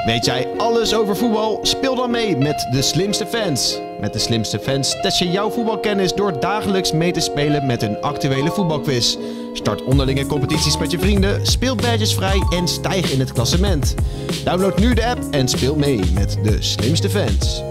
Weet jij alles over voetbal? Speel dan mee met De Slimste Fans. Met De Slimste Fans test je jouw voetbalkennis door dagelijks mee te spelen met een actuele voetbalquiz. Start onderlinge competities met je vrienden, speel badges vrij en stijg in het klassement. Download nu de app en speel mee met De Slimste Fans.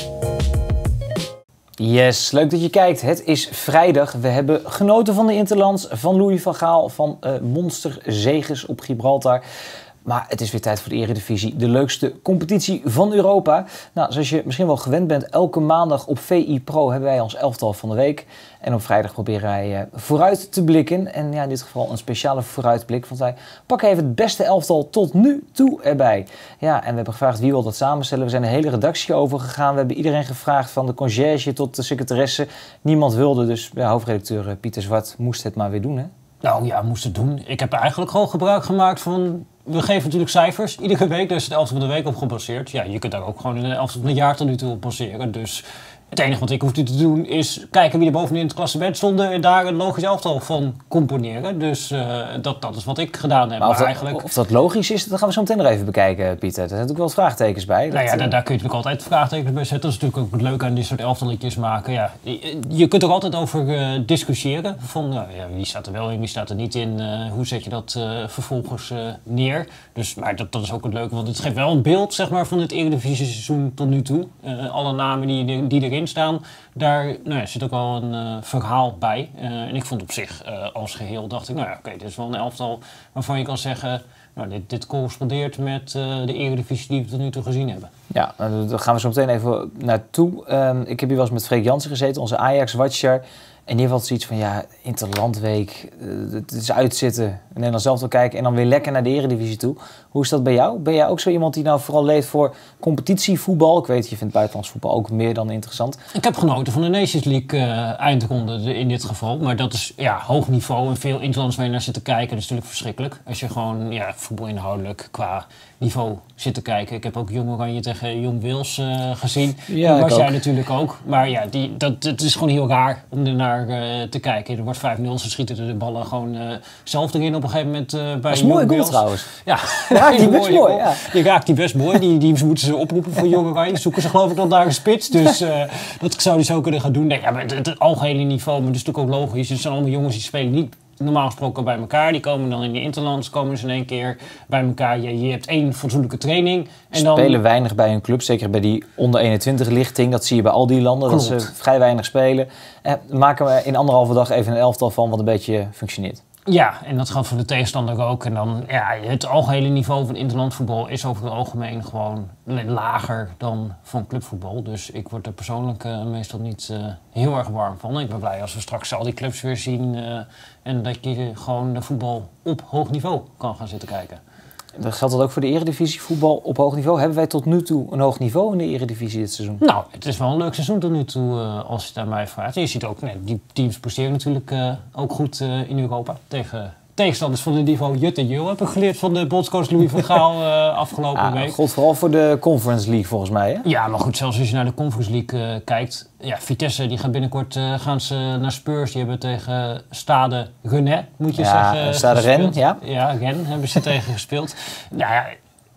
Yes, leuk dat je kijkt. Het is vrijdag. We hebben genoten van de Interlands, van Louis van Gaal, van monsterzeges op Gibraltar. Maar het is weer tijd voor de Eredivisie, de leukste competitie van Europa. Nou, zoals je misschien wel gewend bent, elke maandag op VI Pro hebben wij ons elftal van de week. En op vrijdag proberen wij vooruit te blikken. En ja, in dit geval een speciale vooruitblik, want wij pakken even het beste elftal tot nu toe erbij. Ja, en we hebben gevraagd wie wil dat samenstellen. We zijn een hele redactie overgegaan. We hebben iedereen gevraagd, van de conciërge tot de secretaresse. Niemand wilde, dus ja, hoofdredacteur Pieter Zwart moest het maar weer doen, hè? Nou ja, moest het doen. Ik heb eigenlijk gewoon gebruik gemaakt van... We geven natuurlijk cijfers iedere week, daar is het elftal van de week op gebaseerd. Ja, je kunt daar ook gewoon een elftal van het jaar tot nu toe op baseren. Dus het enige wat ik hoef te doen is kijken wie er bovenin het klassement stonden en daar een logisch elftal van componeren. Dus dat is wat ik gedaan heb. Maar of dat logisch is, dat gaan we zo meteen nog even bekijken, Pieter. Er zijn natuurlijk wel wat vraagtekens bij. Nou ja, daar kun je natuurlijk altijd vraagtekens bij zetten. Dat is natuurlijk ook het leuke aan dit soort elftalletjes maken. Ja, je kunt er altijd over discussiëren. Van nou, ja, wie staat er wel in, wie staat er niet in. Hoe zet je dat vervolgens neer. Dus, maar dat is ook het leuke, want het geeft wel een beeld zeg maar, van het Eredivisie seizoen tot nu toe. Alle namen die erin staan, daar zit ook wel een verhaal bij. En ik vond op zich als geheel, dacht ik, nou ja, oké, dit is wel een elftal waarvan je kan zeggen, nou, dit correspondeert met de Eredivisie die we tot nu toe gezien hebben. Ja, daar gaan we zo meteen even naartoe. Ik heb hier wel eens met Freek Jansen gezeten, onze Ajax-watcher. En die had zoiets van, ja, Interlandweek, het is uitzitten, Nederland zelf te kijken en dan weer lekker naar de Eredivisie toe. Hoe is dat bij jou? Ben jij ook zo iemand die nou vooral leeft voor competitievoetbal? Ik weet, je vindt buitenlands voetbal ook meer dan interessant. Ik heb genoten van de Nations League eindronde in dit geval. Maar dat is hoog niveau en veel Interlands waar je naar zit te kijken. Dat is natuurlijk verschrikkelijk. Als je gewoon voetbalinhoudelijk qua niveau zit te kijken. Ik heb ook Jong Oranje tegen Jong Wales gezien. Ja, dat was jij natuurlijk ook. Maar ja, het is gewoon heel raar om er naar te kijken. Er wordt 5-0, ze schieten de ballen gewoon zelf erin op een gegeven moment bij Jong Wales. Dat is mooi goal trouwens. Ja, die best mooi. Ja. Die raakt die best mooi. Die moeten ze oproepen voor Jong Oranje. Zoeken ze geloof ik dan daar een spits. Dus dat zou hij zo kunnen gaan doen. Nee, ja, maar het algehele niveau, maar dat is natuurlijk ook logisch. Het zijn allemaal jongens die spelen niet normaal gesproken bij elkaar. Die komen dan in de Interlands, komen ze in één keer bij elkaar. Je hebt één fatsoenlijke training. En dan spelen weinig bij hun club, zeker bij die onder 21 lichting. Dat zie je bij al die landen, Klopt. Dat ze vrij weinig spelen. Maken we in 1,5 dag even een elftal van wat een beetje functioneert. Ja, en dat geldt voor de tegenstander ook. En dan, het algehele niveau van interlandvoetbal is over het algemeen gewoon lager dan van clubvoetbal. Dus ik word er persoonlijk meestal niet heel erg warm van. Ik ben blij als we straks al die clubs weer zien en dat je gewoon de voetbal op hoog niveau kan gaan zitten kijken. Dat geldt dat ook voor de Eredivisie, voetbal op hoog niveau. Hebben wij tot nu toe een hoog niveau in de Eredivisie dit seizoen? Nou, het is wel een leuk seizoen tot nu toe als je het aan mij vraagt. En je ziet ook, die teams presteren natuurlijk ook goed in Europa tegen tegenstanders van het niveau Jut en Jul. Heb ik geleerd van de bondscoach Louis van Gaal afgelopen week. God vooral voor de Conference League volgens mij, hè? Ja, maar goed, zelfs als je naar de Conference League kijkt. Ja, Vitesse, die gaat binnenkort gaan ze naar Spurs. Die hebben tegen Stade Rennais, moet je zeggen. Stade Rennes, ja. Ja, Rennes hebben ze tegen gespeeld. Nou ja,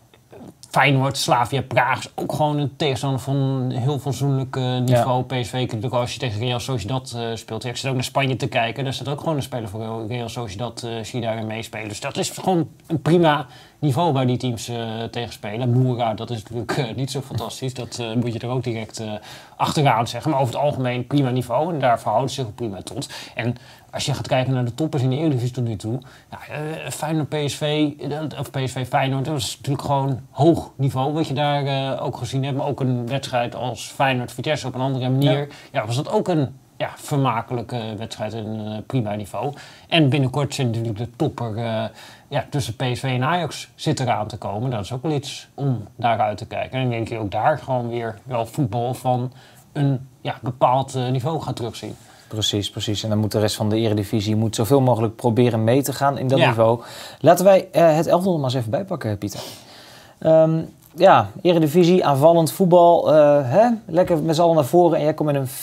Feyenoord, Slavia Praag is ook gewoon een tegenstander van heel fatsoenlijk niveau. Ja. PSV, natuurlijk als je tegen Real Sociedad speelt. Ik zit ook naar Spanje te kijken. Daar staat ook gewoon een speler voor Real Sociedad. Zie je daarin meespelen. Dus dat is gewoon een prima niveau waar die teams tegen spelen. Moura, dat is natuurlijk niet zo fantastisch. Dat moet je er ook direct achteraan zeggen. Maar over het algemeen prima niveau. En daar verhoudt zich ook prima tot. En als je gaat kijken naar de toppers in de Eredivisie tot nu toe. Feyenoord PSV, of PSV Feyenoord, dat was natuurlijk gewoon hoog niveau. Wat je daar ook gezien hebt. Maar ook een wedstrijd als Feyenoord Vitesse op een andere manier. Ja, was dat ook een vermakelijke wedstrijd en prima niveau. En binnenkort zijn natuurlijk de topper tussen PSV en Ajax zit eraan te komen. Dat is ook wel iets om daaruit te kijken. En dan denk je ook daar gewoon weer wel voetbal van een bepaald niveau gaat terugzien. Precies. En dan moet de rest van de Eredivisie zoveel mogelijk proberen mee te gaan in dat niveau. Laten wij het elftal maar eens even bijpakken, Pieter. Ja, Eredivisie, aanvallend voetbal. Lekker met z'n allen naar voren. En jij komt met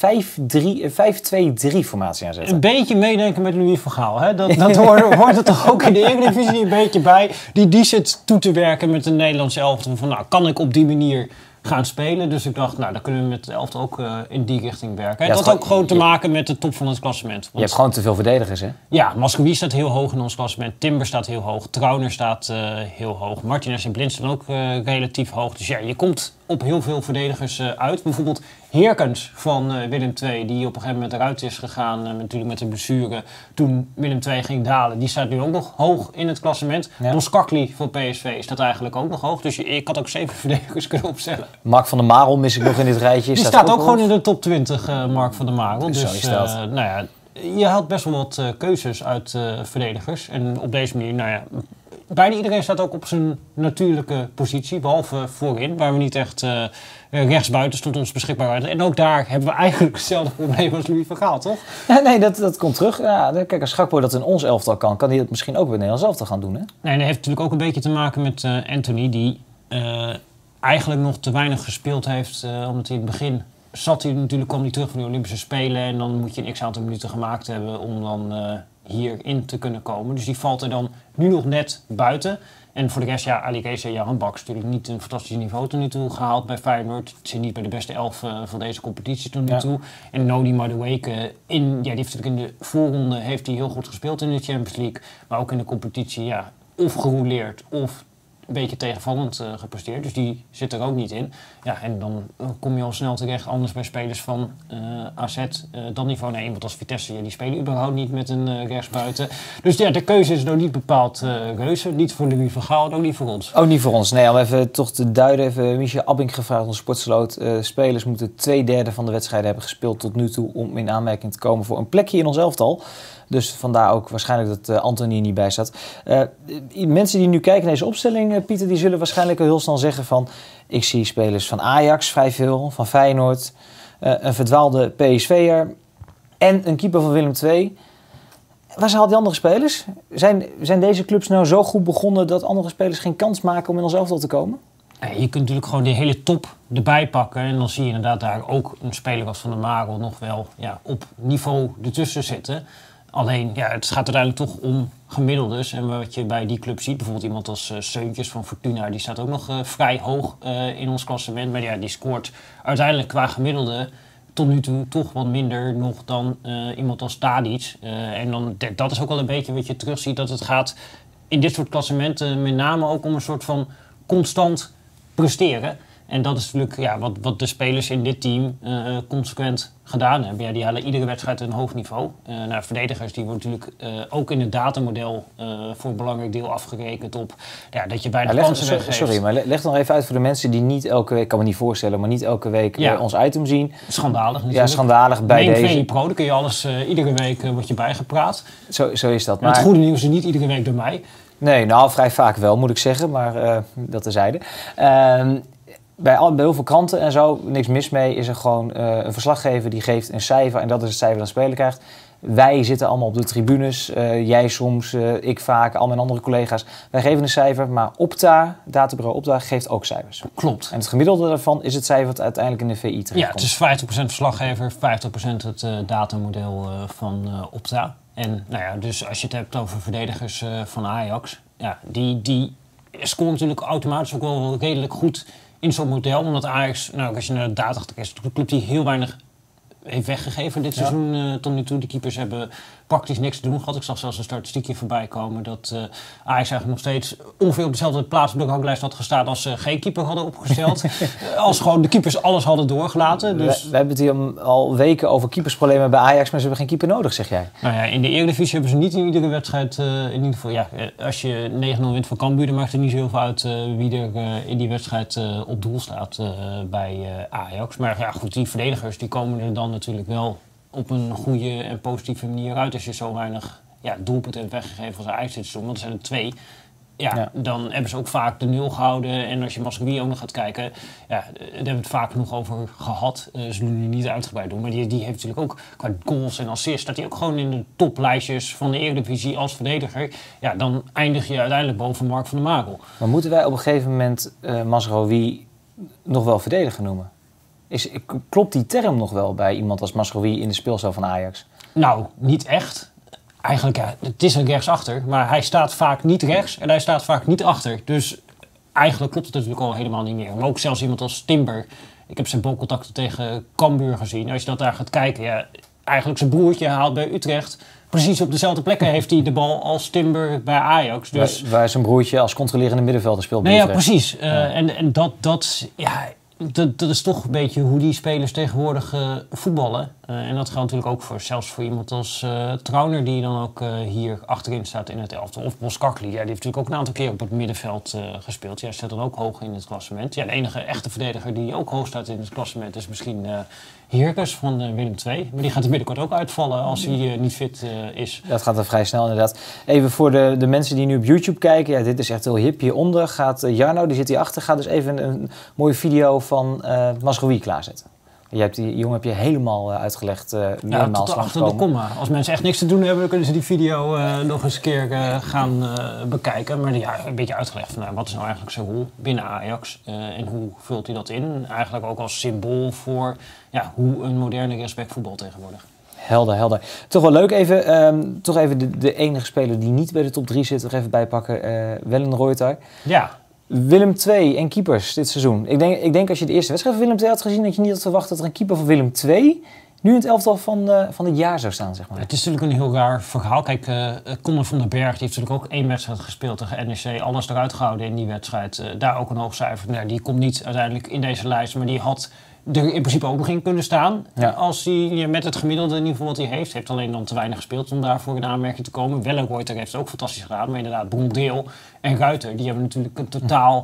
een 5-2-3 formatie aanzetten. Een beetje meedenken met Louis van Gaal. Hè? Dat hoort er toch ook in de Eredivisie een beetje bij. Die zit toe te werken met de Nederlandse elftal. Van, nou, kan ik op die manier gaan spelen? Dus ik dacht, nou, dan kunnen we met de elftal ook in die richting werken. En dat had ook gewoon te maken met de top van het klassement. Want, je hebt gewoon te veel verdedigers, hè? Ja, Mascoui staat heel hoog in ons klassement. Timber staat heel hoog. Trauner staat heel hoog. Martinez en Blind staan ook relatief hoog. Dus ja, je komt op heel veel verdedigers uit. Bijvoorbeeld Heerkens van Willem II, die op een gegeven moment eruit is gegaan. Natuurlijk met de blessure. Toen Willem II ging dalen. Die staat nu ook nog hoog in het klassement. Ja. Doskakli van PSV staat eigenlijk ook nog hoog. Dus ik had ook 7 verdedigers kunnen opstellen. Mark van der Marel mis ik nog in dit rijtje. Die staat ook gewoon in de top 20, Mark van der Marel. Dus nou ja, je had best wel wat keuzes uit verdedigers. En op deze manier, nou ja, bijna iedereen staat ook op zijn natuurlijke positie. Behalve voorin, waar we niet echt rechtsbuiten stond ons beschikbaar waren. En ook daar hebben we eigenlijk hetzelfde probleem als Louis van Gaal, toch? Ja, nee, dat komt terug. Ja, kijk, als Gakpo dat in ons elftal kan hij dat misschien ook bij het Nederlands elftal gaan doen, hè? Nee, dat heeft natuurlijk ook een beetje te maken met Anthony, die eigenlijk nog te weinig gespeeld heeft. Omdat hij in het begin kwam hij terug van de Olympische Spelen. En dan moet je een x-aantal minuten gemaakt hebben om dan hierin te kunnen komen. Dus die valt er dan nu nog net buiten. En voor de rest, ja, Ali Kese en Jan Baks natuurlijk niet een fantastisch niveau tot nu toe gehaald bij Feyenoord. Het zit niet bij de beste 11 van deze competitie tot nu toe. En Noni Madueke, die heeft natuurlijk in de voorronde heeft hij heel goed gespeeld in de Champions League. Maar ook in de competitie, ja, of gerouleerd of een beetje tegenvallend gepresteerd. Dus die zit er ook niet in. Ja, en dan kom je al snel terecht anders bij spelers van AZ. Dat niveau, nee, iemand als Vitesse, die spelen überhaupt niet met een rechtsbuiten. Dus ja, de keuze is nog niet bepaald reuze. Niet voor Louis van Gaal, ook niet voor ons. Ook niet voor ons. Nee, om even toch te duiden. Even Michel Abbink gevraagd, onze Sportsloot. Spelers moeten 2/3 van de wedstrijden hebben gespeeld tot nu toe om in aanmerking te komen voor een plekje in ons elftal. Dus vandaar ook waarschijnlijk dat Anthony er niet bij staat. Mensen die nu kijken naar deze opstelling, Pieter, die zullen waarschijnlijk al heel snel zeggen van... Ik zie spelers van Ajax vrij veel, van Feyenoord, een verdwaalde PSV'er en een keeper van Willem II. Waar zijn al die andere spelers? Zijn deze clubs nou zo goed begonnen dat andere spelers geen kans maken om in ons elftal te komen? Je kunt natuurlijk gewoon die hele top erbij pakken. En dan zie je inderdaad daar ook een speler als Van der Marel nog wel op niveau ertussen zitten. Alleen, ja, het gaat uiteindelijk toch om gemiddeldes. En wat je bij die club ziet, bijvoorbeeld iemand als Seuntjes van Fortuna, die staat ook nog vrij hoog in ons klassement. Maar ja, die scoort uiteindelijk qua gemiddelde tot nu toe toch wat minder nog dan iemand als Tadic. En dan, dat is ook wel een beetje wat je terugziet, dat het gaat in dit soort klassementen met name ook om een soort van constant presteren. En dat is natuurlijk ja, wat de spelers in dit team consequent gedaan hebben. Ja, die halen iedere wedstrijd een hoog niveau. Verdedigers die worden natuurlijk ook in het datamodel voor een belangrijk deel afgerekend op dat je bijna kansen weggeeft. Sorry, maar leg nog even uit voor de mensen die niet elke week, ik kan me niet voorstellen, maar niet elke week ons item zien. Schandalig natuurlijk. Ja, schandalig bij Neem deze. VE Pro, dan kun je alles, iedere week wordt je bijgepraat. Zo is dat. Maar het goede nieuws is niet iedere week door mij. Nee, nou vrij vaak wel moet ik zeggen, maar dat terzijde. Bij heel veel kranten en zo, niks mis mee, is er gewoon een verslaggever die geeft een cijfer en dat is het cijfer dat de speler krijgt. Wij zitten allemaal op de tribunes, jij soms, ik vaak, al mijn andere collega's. Wij geven een cijfer, maar Opta, databureau Opta, geeft ook cijfers. Klopt. En het gemiddelde daarvan is het cijfer dat uiteindelijk in de VI terechtkomt. Ja, het is 50% verslaggever, 50% het datamodel van Opta. En nou ja, dus als je het hebt over verdedigers van Ajax, ja, die scoren natuurlijk automatisch ook wel redelijk goed in zo'n model, omdat Ajax, nou, als je naar de data kijkt, is de club die heel weinig heeft weggegeven dit seizoen tot nu toe. De keepers hebben praktisch niks te doen gehad. Ik zag zelfs een statistiekje voorbij komen dat Ajax eigenlijk nog steeds ongeveer op dezelfde plaats op de ranglijst had gestaan als ze geen keeper hadden opgesteld. Als gewoon de keepers alles hadden doorgelaten. Dus we hebben het hier al weken over keepersproblemen bij Ajax, maar ze hebben geen keeper nodig, zeg jij. Nou ja, in de Eredivisie hebben ze niet in iedere wedstrijd, in ieder geval, ja, als je 9-0 wint van Cambuur, dan maakt het niet zo heel veel uit wie er in die wedstrijd op doel staat bij Ajax. Maar ja, goed, die verdedigers die komen er dan natuurlijk wel op een goede en positieve manier uit als je zo weinig doelpunten hebt weggegeven als Ajax dit seizoen. Want er zijn er 2 dan hebben ze ook vaak de 0 gehouden. En als je Mazraoui ook nog gaat kijken, daar hebben we het vaak genoeg over gehad. Zullen we niet uitgebreid doen. Maar die heeft natuurlijk ook qua goals en assists, staat hij ook gewoon in de toplijstjes van de Eredivisie als verdediger. Ja, dan eindig je uiteindelijk boven Mark van der Marel. Maar moeten wij op een gegeven moment Mazraoui nog wel verdediger noemen? Klopt die term nog wel bij iemand als Mazraoui in de speelstijl van Ajax? Nou, niet echt. Eigenlijk, het is een rechtsachter, maar hij staat vaak niet rechts en hij staat vaak niet achter. Dus eigenlijk klopt het natuurlijk al helemaal niet meer. Maar ook zelfs iemand als Timber. Ik heb zijn balcontacten tegen Cambuur gezien. Als je dat daar gaat kijken, eigenlijk zijn broertje haalt bij Utrecht. Precies op dezelfde plekken heeft hij de bal als Timber bij Ajax. Dus waar zijn broertje als controlerende middenvelder speelt bij Utrecht. Precies. En dat is toch een beetje hoe die spelers tegenwoordig voetballen. En dat geldt natuurlijk ook zelfs voor iemand als Trauner, die dan ook hier achterin staat in het elftal. Of Boskakli, die heeft natuurlijk ook een aantal keer op het middenveld gespeeld. Ja, staat dan ook hoog in het klassement. Ja, de enige echte verdediger die ook hoog staat in het klassement is misschien Herkes van Willem II. Maar die gaat er binnenkort ook uitvallen als hij niet fit is. Dat gaat er vrij snel inderdaad. Even voor de mensen die nu op YouTube kijken. Ja, dit is echt heel hip. Hieronder gaat Jarno, die zit hierachter, gaat dus even een mooie video van Mazraoui klaarzetten. Die jongen heb je helemaal uitgelegd. Tot achter de komma. Als mensen echt niks te doen hebben, dan kunnen ze die video nog eens een keer gaan bekijken. Maar een beetje uitgelegd van wat is nou eigenlijk zijn rol binnen Ajax en hoe vult hij dat in? Eigenlijk ook als symbool voor hoe een moderne rechtsback voetbal tegenwoordig. Helder. Toch wel leuk even, de enige speler die niet bij de top 3 zit, nog even bijpakken. Wellenreuter. Ja. Willem II en keepers dit seizoen. Ik denk als je de eerste wedstrijd van Willem II had gezien, dat je niet had verwacht dat er een keeper van Willem II nu in het elftal van het jaar zou staan, zeg maar. Het is natuurlijk een heel raar verhaal. Kijk, Conor van den Berg die heeft natuurlijk ook 1 wedstrijd gespeeld tegen NEC. Alles eruit gehouden in die wedstrijd. Daar ook een hoog cijfer. Nou, die komt niet uiteindelijk in deze lijst, maar die had er in principe ook nog in kunnen staan. Ja. Als hij met het gemiddelde niveau wat hij heeft alleen dan te weinig gespeeld om daarvoor in aanmerking te komen. Wellenreuter heeft het ook fantastisch gedaan, maar inderdaad Brondeel en Ruiter, die hebben natuurlijk een totaal,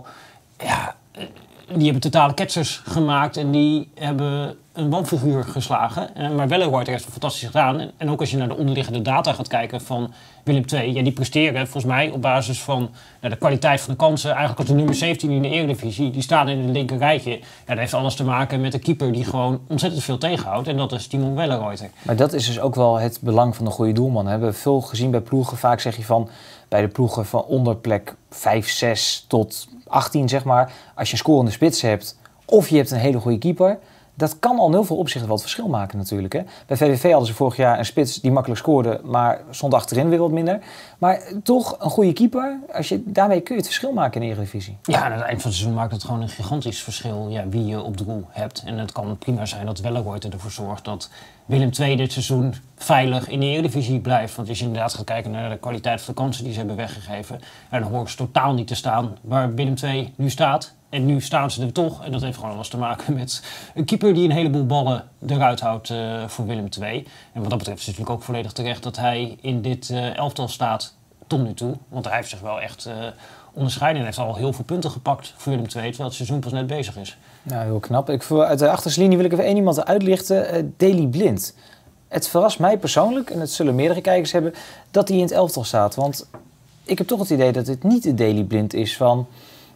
die hebben totale ketsers gemaakt en die hebben een wanfiguur geslagen. Maar Wellenreuter heeft het fantastisch gedaan. En ook als je naar de onderliggende data gaat kijken van Willem II, die presteren volgens mij op basis van de kwaliteit van de kansen. Eigenlijk als de nummer 17 in de Eredivisie, die staan in het linker rijtje. Ja, dat heeft alles te maken met een keeper die gewoon ontzettend veel tegenhoudt. En dat is Timon Wellenreuter. Maar dat is dus ook wel het belang van een goede doelman. We hebben veel gezien bij ploegen. Vaak zeg je van bij de ploegen van onder plek 5, 6 tot 18, zeg maar. Als je een scorende spits hebt of je hebt een hele goede keeper, dat kan al in heel veel opzichten wel het verschil maken natuurlijk. Hè? Bij VVV hadden ze vorig jaar een spits die makkelijk scoorde, maar stond achterin weer wat minder. Maar toch een goede keeper, daarmee kun je het verschil maken in de Eredivisie. Ja, aan het eind van het seizoen maakt het gewoon een gigantisch verschil wie je op doel hebt. En het kan prima zijn dat Wellenreuter ervoor zorgt dat Willem II dit seizoen veilig in de Eredivisie blijft. Want als je inderdaad gaat kijken naar de kwaliteit van de kansen die ze hebben weggegeven, dan horen ze totaal niet te staan waar Willem II nu staat. En nu staan ze er toch. En dat heeft gewoon alles te maken met een keeper die een heleboel ballen eruit houdt voor Willem II. En wat dat betreft is het natuurlijk ook volledig terecht dat hij in dit elftal staat tot nu toe. Want hij heeft zich wel echt onderscheiden en heeft al heel veel punten gepakt voor Willem II, terwijl het seizoen pas net bezig is. Nou, heel knap. Uit de achterste linie wil ik even één iemand uitlichten. Daley Blind. Het verrast mij persoonlijk, en het zullen meerdere kijkers hebben, dat hij in het elftal staat. Want ik heb toch het idee dat het niet de Daley Blind is van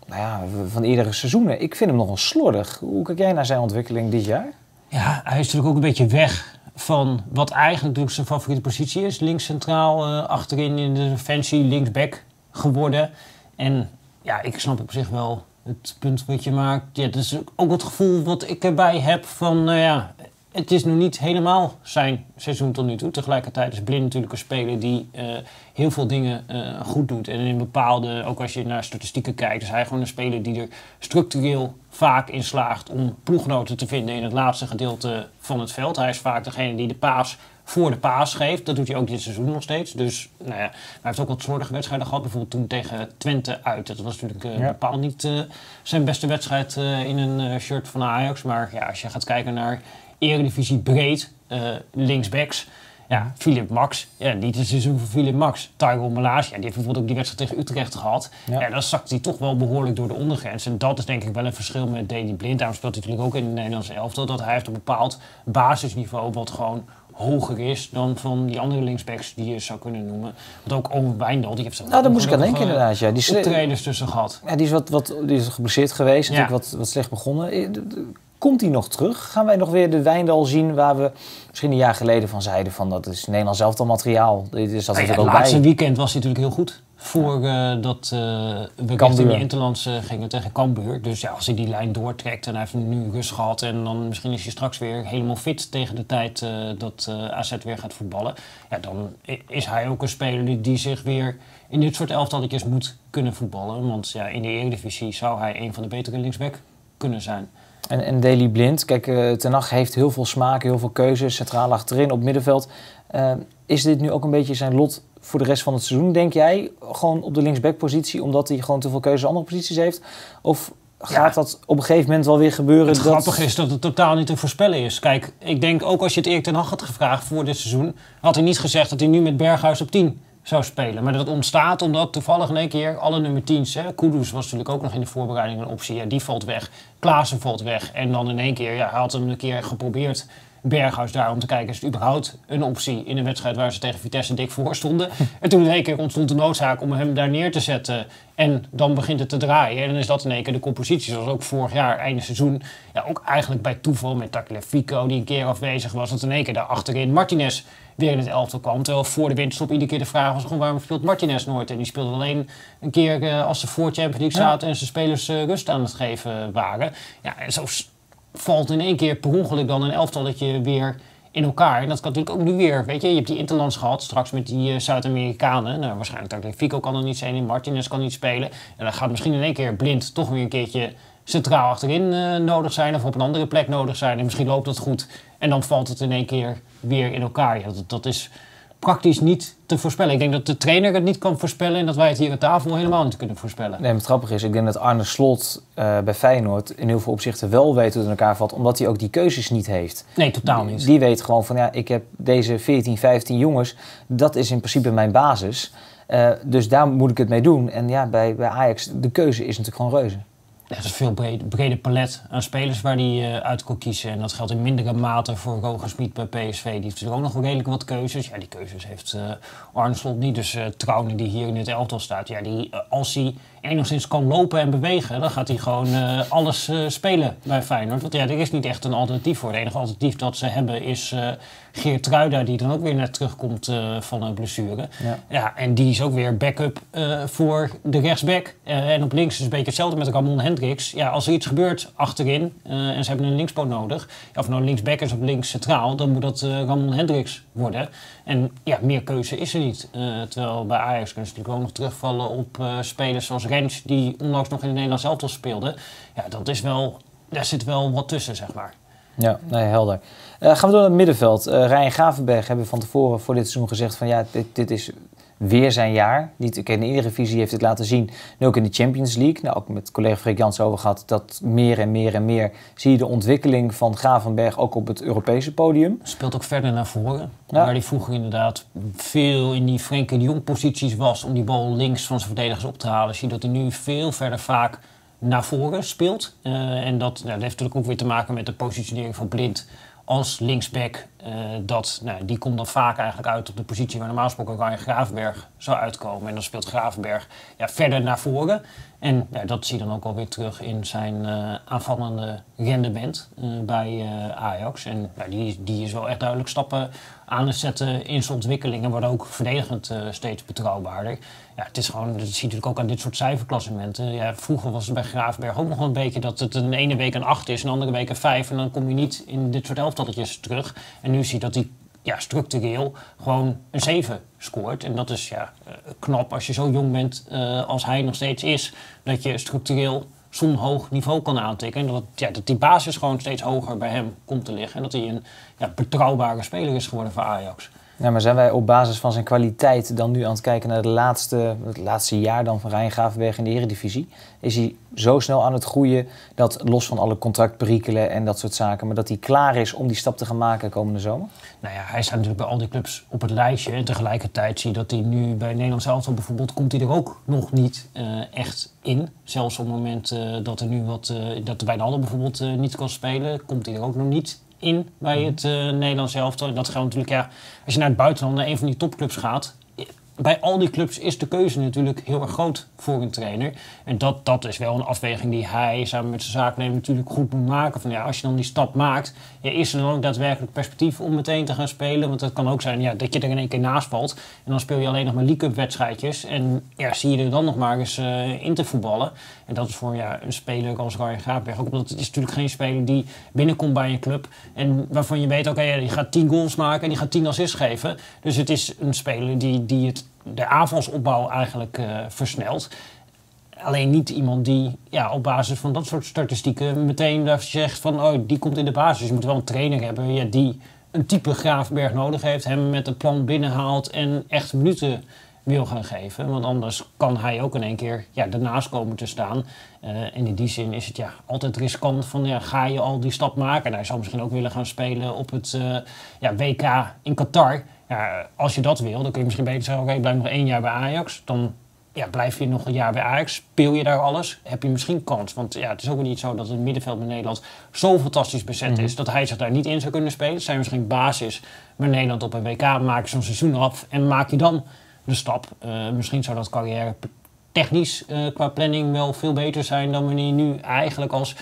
eerdere seizoenen. Ik vind hem nogal slordig. Hoe kijk jij naar zijn ontwikkeling dit jaar? Ja, hij is natuurlijk ook een beetje weg van wat eigenlijk natuurlijk zijn favoriete positie is. Links centraal, achterin in de defensie, linksback geworden. En ja, ik snap op zich wel het punt wat je maakt. Ja, dat is ook het gevoel wat ik erbij heb van, het is nog niet helemaal zijn seizoen tot nu toe. Tegelijkertijd is Blind natuurlijk een speler die heel veel dingen goed doet. En in bepaalde, ook als je naar statistieken kijkt, is hij gewoon een speler die er structureel vaak in slaagt om ploeggenoten te vinden in het laatste gedeelte van het veld. Hij is vaak degene die de paas voor de paas geeft. Dat doet hij ook dit seizoen nog steeds. Dus hij heeft ook wat slordige wedstrijden gehad. Bijvoorbeeld toen tegen Twente uit. Dat was natuurlijk bepaald niet zijn beste wedstrijd in een shirt van Ajax. Maar ja, als je gaat kijken naar Eredivisie breed, linksbacks. Ja, Philip Max. Ja, niet het seizoen van Philip Max. Tyrone Malacia, die heeft bijvoorbeeld ook die wedstrijd tegen Utrecht gehad. Ja, dan zakt hij toch wel behoorlijk door de ondergrens. En dat is denk ik wel een verschil met Daley Blind. Daarom speelt hij natuurlijk ook in het Nederlandse elftal. Dat hij heeft een bepaald basisniveau wat gewoon hoger is dan van die andere linksbacks die je zou kunnen noemen. Want ook Owen Wijndal, die heeft zo'n daar moest ik aan denken inderdaad. Ja. Die optredens tussen gehad. Ja, die is geblesseerd geweest, natuurlijk wat slecht begonnen. Komt hij nog terug? Gaan wij nog weer de Wijndal zien waar we misschien een jaar geleden van zeiden van dat is Nederlands elftal materiaal. Het laatste weekend was hij natuurlijk heel goed. Voordat we richting de Interlands gingen tegen Cambuur. Dus ja, als hij die lijn doortrekt en hij heeft nu rust gehad en dan misschien is hij straks weer helemaal fit tegen de tijd dat AZ weer gaat voetballen. Ja, dan is hij ook een speler die zich weer in dit soort elftalletjes moet kunnen voetballen. Want ja, in de Eredivisie zou hij een van de betere linksback kunnen zijn. En Daley Blind, kijk, Ten Hag heeft heel veel smaken, heel veel keuzes, centraal achterin, op middenveld. Is dit nu ook een beetje zijn lot voor de rest van het seizoen, denk jij? Gewoon op de linksbackpositie, omdat hij gewoon te veel keuzes andere posities heeft? Of gaat dat op een gegeven moment wel weer gebeuren? Het grappige is dat het totaal niet te voorspellen is. Kijk, ik denk ook als je het Erik ten Hag had gevraagd voor dit seizoen, had hij niet gezegd dat hij nu met Berghuis op 10 zou spelen. Maar dat ontstaat omdat toevallig in één keer alle nummer 10's... Kudus was natuurlijk ook nog in de voorbereiding een optie. Ja, die valt weg. Klaassen valt weg. En dan in één keer, hij had hem een keer geprobeerd... Berghuis daar om te kijken, is het überhaupt een optie in een wedstrijd waar ze tegen Vitesse dik voor stonden. En toen in één keer ontstond de noodzaak om hem daar neer te zetten. En dan begint het te draaien. En dan is dat in één keer de compositie, zoals ook vorig jaar, einde seizoen. Ja, ook eigenlijk bij toeval met Tagliafico, die een keer afwezig was. Dat in één keer daar achterin Martinez weer in het elftal kwam. Terwijl voor de winterstop iedere keer de vraag was gewoon waarom speelt Martinez nooit? En die speelde alleen een keer als ze voor Champions League zaten en zijn spelers rust aan het geven waren. Ja, en zo valt in één keer per ongeluk dan een elftalletje weer in elkaar. En dat kan natuurlijk ook nu weer, weet je. Je hebt die Interlands gehad, straks met die Zuid-Amerikanen. Nou, waarschijnlijk Tagliafico kan er niet zijn, Martinez kan niet spelen. En dan gaat misschien in één keer Blind toch weer een keertje centraal achterin nodig zijn of op een andere plek nodig zijn. En misschien loopt dat goed. En dan valt het in één keer weer in elkaar. Ja, dat is praktisch niet te voorspellen. Ik denk dat de trainer het niet kan voorspellen en dat wij het hier aan tafel helemaal niet kunnen voorspellen. Nee, maar het grappige is, ik denk dat Arne Slot bij Feyenoord in heel veel opzichten wel weet hoe het in elkaar valt, omdat hij ook die keuzes niet heeft. Nee, totaal niet. Die weet gewoon van, ja, ik heb deze 14, 15 jongens, dat is in principe mijn basis. Dus daar moet ik het mee doen. En ja, bij Ajax, de keuze is natuurlijk gewoon reuze. Ja, het is een veel breder palet aan spelers waar hij uit kon kiezen. En dat geldt in mindere mate voor Roger Smit bij PSV. Die heeft natuurlijk ook nog wel redelijk wat keuzes. Ja, die keuzes heeft Arne Slot niet. Dus Trouwen die hier in het elftal staat, ja, als hij enigszins kan lopen en bewegen, dan gaat hij gewoon alles spelen bij Feyenoord. Want ja, er is niet echt een alternatief voor. Het enige alternatief dat ze hebben is Geertruida, die dan ook weer net terugkomt van een blessure. Ja, en die is ook weer backup voor de rechtsback. En op links is het een beetje hetzelfde met Ramon Hendricks. Ja, als er iets gebeurt achterin en ze hebben een linkspoot nodig, of nou linksback is of links centraal, dan moet dat Ramon Hendricks worden. En ja, meer keuze is er niet. Terwijl bij Ajax kunnen ze natuurlijk ook nog terugvallen op spelers zoals Rens, die onlangs nog in het Nederlands elftal speelde. Ja, daar zit wel wat tussen, zeg maar. Ja, nee, helder. Gaan we door naar het middenveld. Ryan Gravenberch hebben we van tevoren voor dit seizoen gezegd van ja, dit is weer zijn jaar. Niet, in de Eredivisie heeft het laten zien. Nu ook in de Champions League. Nou, ook met collega Freek Jansen over gehad. Dat meer en meer en meer zie je de ontwikkeling van Gravenberch ook op het Europese podium. Speelt ook verder naar voren. Ja. Waar hij vroeger inderdaad veel in die Frenkie de Jong posities was om die bal links van zijn verdedigers op te halen. Zie je dat hij nu veel verder vaak naar voren speelt. En dat heeft natuurlijk ook weer te maken met de positionering van Blind als linksback. Die komt dan vaak eigenlijk uit op de positie waar normaal gesproken Ryan Gravenberch zou uitkomen. En dan speelt Gravenberch verder naar voren. En dat zie je dan ook alweer terug in zijn aanvallende rendement bij Ajax. En die is wel echt duidelijk stappen aan het zetten in zijn ontwikkeling. En wordt ook verdedigend steeds betrouwbaarder. Ja, het is gewoon, dat zie je natuurlijk ook aan dit soort cijferklassementen. Ja, vroeger was het bij Gravenberch ook nog wel een beetje dat het een ene week een 8 is, een andere week een 5. En dan kom je niet in dit soort elftalletjes terug. En nu zie je dat hij structureel gewoon een 7 scoort. En dat is knap als je zo jong bent als hij nog steeds is. Dat je structureel zo'n hoog niveau kan aantikken. En dat die basis gewoon steeds hoger bij hem komt te liggen. En dat hij een betrouwbare speler is geworden voor Ajax. Ja, maar zijn wij op basis van zijn kwaliteit dan nu aan het kijken naar het laatste jaar dan van Ryan Gravenberch in de Eredivisie? Is hij zo snel aan het groeien dat los van alle contractperikelen en dat soort zaken, maar dat hij klaar is om die stap te gaan maken komende zomer? Nou ja, hij staat natuurlijk bij al die clubs op het lijstje. En tegelijkertijd zie je dat hij nu bij Nederlands elftal bijvoorbeeld komt hij er ook nog niet echt in. Zelfs op het moment dat er nu dat Wijnaldum bijvoorbeeld niet kan spelen, komt hij er ook nog niet in bij het Nederlands elftal. En dat geldt natuurlijk, als je naar het buitenland, naar een van die topclubs gaat. Bij al die clubs is de keuze natuurlijk heel erg groot voor een trainer. En dat is wel een afweging die hij samen met zijn zaaknemer natuurlijk goed moet maken. Van als je dan die stap maakt, is er dan ook daadwerkelijk perspectief om meteen te gaan spelen. Want het kan ook zijn dat je er in één keer naast valt. En dan speel je alleen nog maar League Cup wedstrijdjes. En zie je er dan nog maar eens in te voetballen. En dat is voor een speler als Ryan Gravenberch ook. Want het is natuurlijk geen speler die binnenkomt bij een club. En waarvan je weet, die gaat 10 goals maken en die gaat 10 assists geven. Dus het is een speler die de aanvalsopbouw eigenlijk versnelt. Alleen niet iemand die op basis van dat soort statistieken meteen zegt van die komt in de basis. Je moet wel een trainer hebben die een type Gravenberch nodig heeft, hem met een plan binnenhaalt en echt minuten wil gaan geven. Want anders kan hij ook in één keer ernaast komen te staan. En in die zin is het altijd riskant van ga je al die stap maken. En hij zou misschien ook willen gaan spelen op het WK in Qatar. Ja, als je dat wil, dan kun je misschien beter zeggen, ik blijf nog 1 jaar bij Ajax. Dan blijf je nog een jaar bij Ajax. Speel je daar alles, heb je misschien kans. Want het is ook niet zo dat het middenveld bij Nederland zo fantastisch bezet is dat hij zich daar niet in zou kunnen spelen. Het zijn misschien basis bij Nederland op een WK. Maak je zo'n seizoen af en maak je dan de stap. Misschien zou dat carrière technisch qua planning wel veel beter zijn dan wanneer je nu eigenlijk als,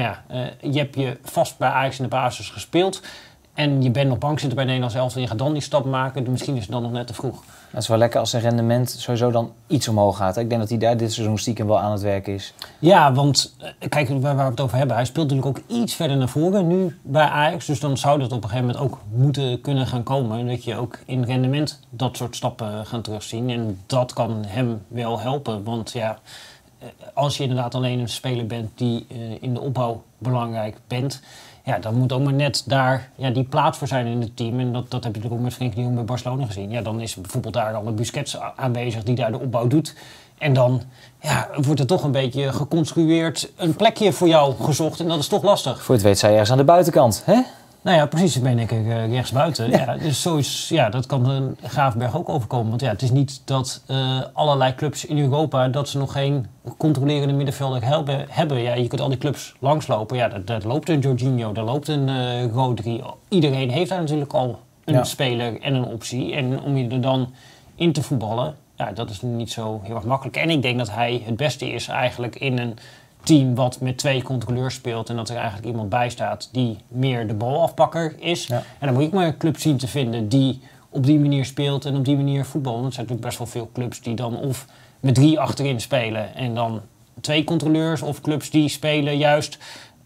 je hebt je vast bij Ajax in de basis gespeeld. En je bent nog bankzitter bij Nederlands elftal en je gaat dan die stap maken. Misschien is het dan nog net te vroeg. Dat is wel lekker als zijn rendement sowieso dan iets omhoog gaat. Ik denk dat hij daar dit seizoen stiekem wel aan het werk is. Ja, want kijk, waar we het over hebben. Hij speelt natuurlijk ook iets verder naar voren nu bij Ajax. Dus dan zou dat op een gegeven moment ook moeten kunnen gaan komen. En dat je ook in rendement dat soort stappen gaat terugzien. En dat kan hem wel helpen. Want als je inderdaad alleen een speler bent die in de opbouw belangrijk bent, dan moet ook maar net daar die plaats voor zijn in het team. En dat heb je natuurlijk ook met Frenkie de Jong bij Barcelona gezien. Ja, dan is bijvoorbeeld daar al een Busquets aanwezig die daar de opbouw doet. En dan wordt er toch een beetje geconstrueerd een plekje voor jou gezocht. En dat is toch lastig. Voor het weet zij ergens aan de buitenkant, hè? Nou ja, precies. Ik ben denk ik rechtsbuiten. Ja, dus zo is, dat kan Gravenberch ook overkomen. Want het is niet dat allerlei clubs in Europa dat ze nog geen controlerende middenvelder hebben. Ja, je kunt al die clubs langslopen. Ja, daar loopt een Jorginho, daar loopt een Rodri. Iedereen heeft daar natuurlijk al een speler en een optie. En om je er dan in te voetballen, dat is niet zo heel erg makkelijk. En ik denk dat hij het beste is eigenlijk in een team wat met 2 controleurs speelt en dat er eigenlijk iemand bij staat die meer de balafpakker is. Ja. En dan moet ik maar een club zien te vinden die op die manier speelt en op die manier voetbal. Want er zijn natuurlijk best wel veel clubs die dan of met 3 achterin spelen en dan 2 controleurs, of clubs die spelen juist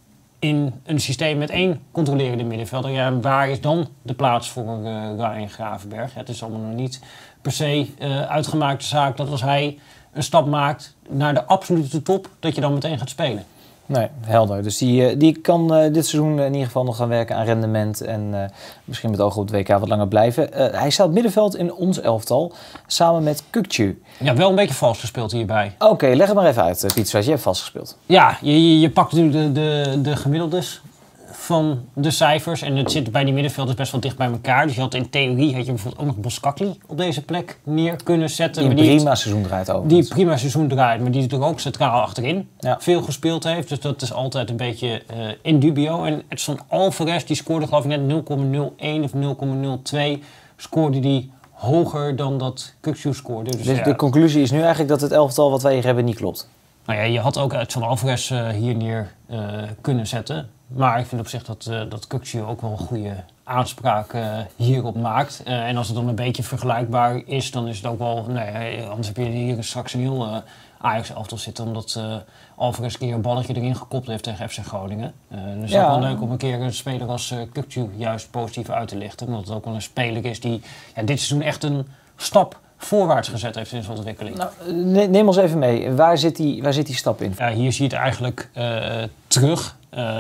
in een systeem met 1 controlerende middenvelder. Ja, waar is dan de plaats voor Ryan Gravenberch? Het is allemaal nog niet per se uitgemaakte zaak dat als hij een stap maakt naar de absolute top, dat je dan meteen gaat spelen. Nee, helder. Dus die kan dit seizoen in ieder geval nog gaan werken aan rendement en misschien met oog op het WK wat langer blijven. Hij staat middenveld in ons elftal, samen met Kukçu. Ja, wel een beetje vals gespeeld hierbij. Oké, leg het maar even uit, Piet, zoals je hebt vals gespeeld. Ja, je pakt natuurlijk de gemiddeldes van de cijfers. En het zit bij die middenvelders best wel dicht bij elkaar. Dus in theorie had je bijvoorbeeld ook nog Boskakli op deze plek neer kunnen zetten. Die een prima seizoen draait over. Die prima seizoen draait, maar die natuurlijk ook centraal achterin veel gespeeld heeft. Dus dat is altijd een beetje in dubio. En Edson Alvarez, die scoorde geloof ik net 0,01 of 0,02. Scoorde die hoger dan dat Kukçu scoorde. Dus de conclusie is nu eigenlijk dat het elftal wat wij hier hebben niet klopt. Nou ja, je had ook Edson Alvarez hier neer kunnen zetten. Maar ik vind op zich dat Kukçu ook wel een goede aanspraak hierop maakt. En als het dan een beetje vergelijkbaar is, dan is het ook wel... Nee, anders heb je hier straks een heel Ajax-elftal zitten, omdat Alvarez een keer een balletje erin gekopt heeft tegen FC Groningen. Dus het is ook wel leuk om een keer een speler als Kukçu juist positief uit te lichten. Omdat het ook wel een speler is die dit seizoen echt een stap voorwaarts gezet heeft in zijn ontwikkeling. Nou, neem ons even mee. Waar zit die stap in? Ja, hier zie je het eigenlijk terug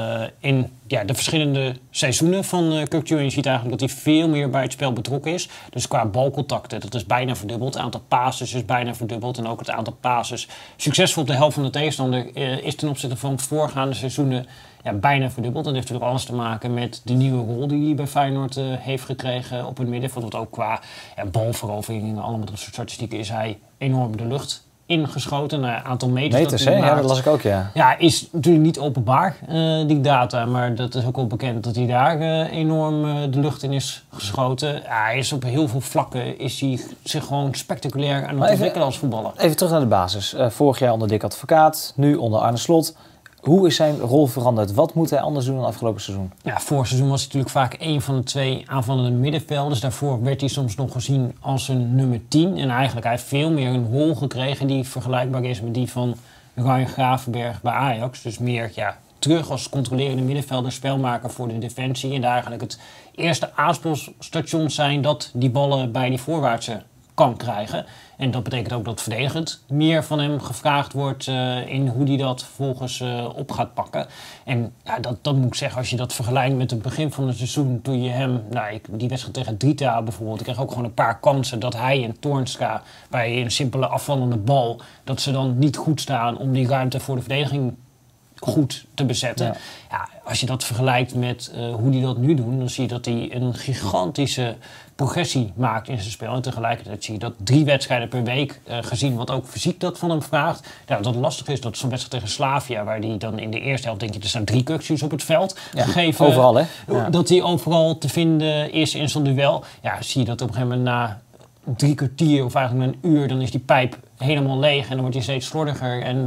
in de verschillende seizoenen van Kukçu. En je ziet eigenlijk dat hij veel meer bij het spel betrokken is. Dus qua balcontacten, dat is bijna verdubbeld. Het aantal passes is bijna verdubbeld. En ook het aantal passes succesvol op de helft van de tegenstander is ten opzichte van voorgaande seizoenen bijna verdubbeld. Dat heeft natuurlijk alles te maken met de nieuwe rol die hij bij Feyenoord heeft gekregen op het middenveld. Want ook qua balveroveringen, allemaal dat soort statistieken, is hij enorm de lucht ingeschoten. Nou, aantal meters. Meters, hè? Ja, dat las ik ook, ja. Ja, is natuurlijk niet openbaar, die data. Maar dat is ook wel bekend dat hij daar enorm de lucht in is geschoten. Ja, hij is op heel veel vlakken is hij zich gewoon spectaculair aan het ontwikkelen als voetballer. Even terug naar de basis. Vorig jaar onder Dick Advocaat, nu onder Arne Slot. Hoe is zijn rol veranderd? Wat moet hij anders doen dan afgelopen seizoen? Ja, vorig seizoen was hij natuurlijk vaak een van de 2 aanvallende middenvelders. Daarvoor werd hij soms nog gezien als een nummer 10. En eigenlijk hij heeft veel meer een rol gekregen die vergelijkbaar is met die van Ryan Gravenberch bij Ajax. Dus meer terug als controlerende middenvelder, spelmaker voor de defensie. En daar eigenlijk het eerste aanspeelstation zijn dat die ballen bij die voorwaartse kan krijgen. En dat betekent ook dat verdedigend meer van hem gevraagd wordt in hoe hij dat vervolgens op gaat pakken. En ja, dat moet ik zeggen, als je dat vergelijkt met het begin van het seizoen, toen je hem, die wedstrijd tegen Drita bijvoorbeeld, ik kreeg ook gewoon een paar kansen dat hij en Toornstra bij een simpele afvallende bal, dat ze dan niet goed staan om die ruimte voor de verdediging goed te bezetten. Ja. Ja, als je dat vergelijkt met hoe die dat nu doen, dan zie je dat hij een gigantische progressie maakt in zijn spel. En tegelijkertijd zie je dat 3 wedstrijden per week, gezien wat ook fysiek dat van hem vraagt. Ja, dat lastig is, dat zo'n wedstrijd tegen Slavia, waar die dan in de eerste helft, denk je, er staan 3 kuksjes op het veld. Ja, gegeven, overal, hè? Ja. Dat hij overal te vinden is in zo'n duel. Ja, zie je dat op een gegeven moment na 3 kwartier of eigenlijk na een uur, dan is die pijp helemaal leeg en dan wordt hij steeds slordiger. En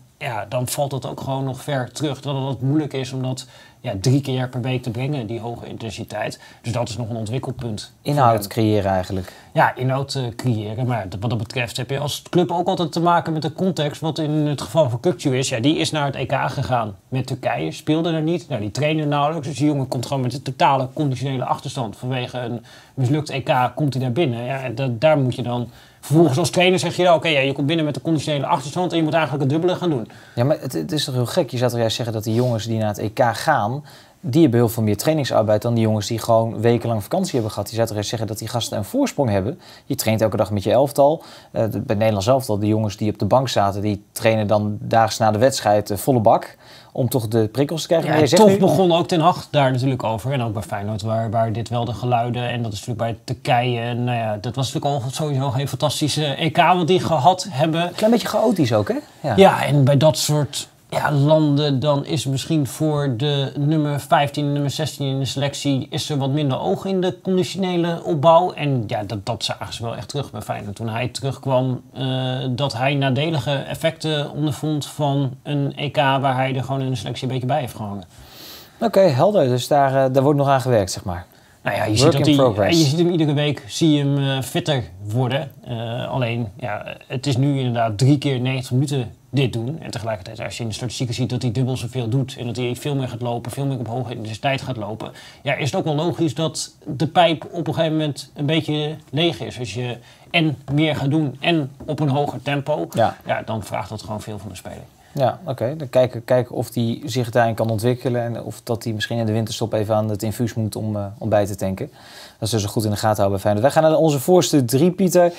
dan valt het ook gewoon nog ver terug. Dat het moeilijk is om dat 3 keer per week te brengen, die hoge intensiteit. Dus dat is nog een ontwikkelpunt. Inhoud creëren eigenlijk. Ja, inhoud creëren. Maar wat dat betreft heb je als club ook altijd te maken met de context. Wat in het geval van Kukçu is. Ja, die is naar het EK gegaan met Turkije. Speelde er niet. Nou, die trainde nauwelijks. Dus die jongen komt gewoon met een totale conditionele achterstand. Vanwege een mislukt EK komt hij daar binnen. Ja, daar moet je dan... Vervolgens als trainer zeg je, je komt binnen met een conditionele achterstand en je moet eigenlijk het dubbele gaan doen. Ja, maar het is toch heel gek. Je zou toch juist zeggen dat die jongens die naar het EK gaan, die hebben heel veel meer trainingsarbeid dan die jongens die gewoon wekenlang vakantie hebben gehad. Je zou toch juist zeggen dat die gasten een voorsprong hebben. Je traint elke dag met je elftal. Bij het Nederlands elftal, de jongens die op de bank zaten, die trainen dan daags na de wedstrijd volle bak. Om toch de prikkels te krijgen. Ja, toch begon ook Ten Hag daar natuurlijk over. En ook bij Feyenoord, waar dit wel de geluiden. En dat is natuurlijk bij Turkije. En dat was natuurlijk al sowieso geen fantastische EK wat die gehad hebben. Een klein beetje chaotisch ook, hè? Ja, en bij dat soort landen, dan is misschien voor de nummer 15 en nummer 16 in de selectie, is er wat minder oog in de conditionele opbouw. En ja, dat zagen ze wel echt terug bij Feyenoord. Toen hij terugkwam, dat hij nadelige effecten ondervond van een EK waar hij er gewoon in de selectie een beetje bij heeft gehangen. Oké, helder. Dus daar wordt nog aan gewerkt, zeg maar. Nou ja, je ziet hem iedere week fitter worden. Alleen, het is nu inderdaad 3 keer 90 minuten dit doen. En tegelijkertijd, als je in de statistieken ziet dat hij dubbel zoveel doet en dat hij veel meer gaat lopen, veel meer op hoge intensiteit gaat lopen, is het ook wel logisch dat de pijp op een gegeven moment een beetje leeg is. Als je en meer gaat doen en op een hoger tempo, dan vraagt dat gewoon veel van de speler. Ja, oké. Dan kijken of hij zich daarin kan ontwikkelen en of dat hij misschien in de winterstop even aan het infuus moet om bij te tanken. Dat is dus goed in de gaten houden bij Feyenoord. Wij gaan naar onze voorste 3, Pieter.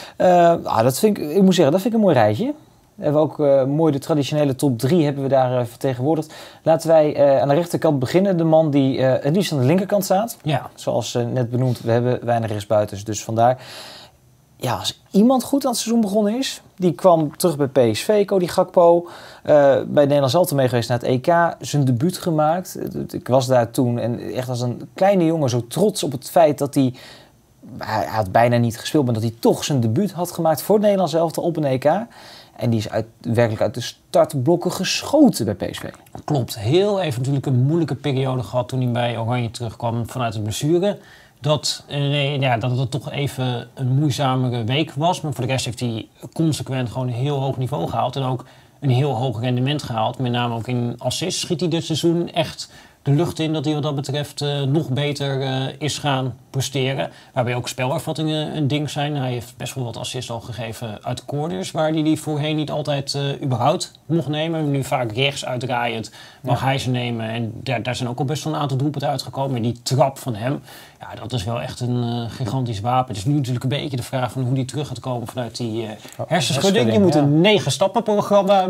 Ik moet zeggen, dat vind ik een mooi rijtje. We hebben ook mooi de traditionele top 3 hebben we daar vertegenwoordigd. Laten wij aan de rechterkant beginnen. De man die het liefst aan de linkerkant staat. Ja. Zoals net benoemd, we hebben weinig rechtsbuitens, dus vandaar. Ja, als iemand goed aan het seizoen begonnen is, die kwam terug bij PSV, Cody Gakpo, bij Nederlands elftal mee geweest naar het EK, zijn debuut gemaakt. Ik was daar toen en echt als een kleine jongen zo trots op het feit dat hij had bijna niet gespeeld, maar dat hij toch zijn debuut had gemaakt voor het Nederlands elftal op een EK. En die is werkelijk uit de startblokken geschoten bij PSV. Klopt. Heel even natuurlijk een moeilijke periode gehad toen hij bij Oranje terugkwam vanuit de blessure. Dat het toch even een moeizamere week was. Maar voor de rest heeft hij consequent gewoon een heel hoog niveau gehaald. En ook een heel hoog rendement gehaald. Met name ook in assists schiet hij dit seizoen echt de lucht in dat hij wat dat betreft nog beter is gaan presteren. Waarbij ook spelervattingen een ding zijn. Hij heeft best wel wat assists al gegeven uit corners, waar hij die voorheen niet altijd überhaupt mocht nemen. Nu vaak rechts uitdraaiend mag hij ze nemen. En daar zijn ook al best wel een aantal doelpunten uitgekomen. En die trap van hem, dat is wel echt een gigantisch wapen. Het is nu natuurlijk een beetje de vraag van hoe die terug gaat komen vanuit die hersenschudding. Je moet een 9-stappenprogramma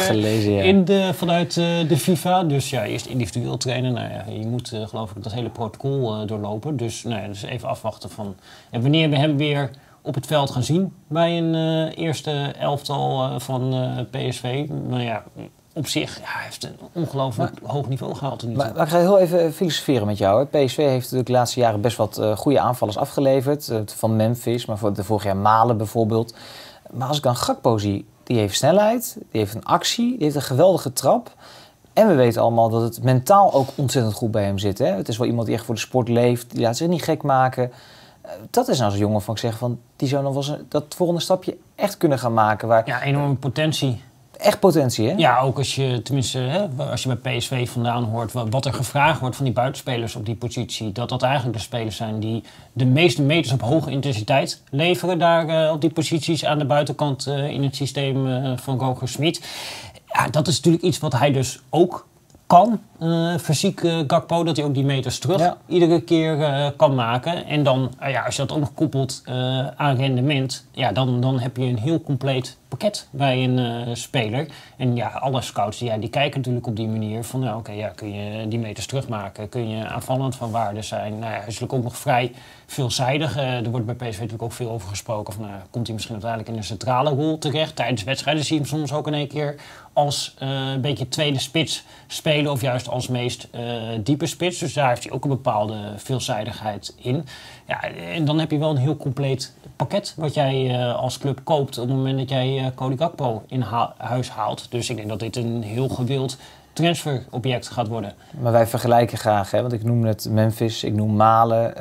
vanuit de FIFA. Dus eerst individueel trainen. Je moet geloof ik dat hele protocol doorlopen. Dus, dus even afwachten van wanneer we hem weer op het veld gaan zien bij een eerste elftal van PSV. Maar ja, op zich hij heeft een ongelooflijk hoog niveau gehaald. Maar ik ga heel even filosoferen met jou. Hè. PSV heeft natuurlijk de laatste jaren best wat goede aanvallers afgeleverd. Van Memphis, maar vorig jaar Malen bijvoorbeeld. Maar als ik dan Gakpo zie, die heeft snelheid, die heeft een actie, die heeft een geweldige trap. En we weten allemaal dat het mentaal ook ontzettend goed bij hem zit. Hè? Het is wel iemand die echt voor de sport leeft, die laat zich niet gek maken. Dat is nou zo'n jongen van ik zeg van, die zou nog wel eens dat volgende stapje echt kunnen gaan maken. Waar ja, enorme potentie. Echt potentie, hè? Ja, ook als je, tenminste, als je bij PSV vandaan hoort wat er gevraagd wordt van die buitenspelers op die positie, dat eigenlijk de spelers zijn die de meeste meters op hoge intensiteit leveren daar op die posities aan de buitenkant in het systeem van Roger Smit. Ja, dat is natuurlijk iets wat hij dus ook kan, fysiek Gakpo, dat hij ook die meters terug iedere keer kan maken. En dan, als je dat ook nog koppelt aan rendement, ja, dan heb je een heel compleet pakket bij een speler. En ja, alle scouts die kijken natuurlijk op die manier van, kun je die meters terugmaken? Kun je aanvallend van waarde zijn? Nou ja, hij is natuurlijk ook nog vrij veelzijdig. Er wordt bij PSV natuurlijk ook veel over gesproken van, komt hij misschien uiteindelijk in een centrale rol terecht? Tijdens wedstrijden zie je hem soms ook in één keer als een beetje tweede spits spelen of juist als meest diepe spits. Dus daar heeft hij ook een bepaalde veelzijdigheid in. Ja, en dan heb je wel een heel compleet pakket wat jij als club koopt op het moment dat jij Cody Gakpo in huis haalt. Dus ik denk dat dit een heel gewild transferobject gaat worden. Maar wij vergelijken graag, hè? Want ik noem het Memphis, ik noem Malen.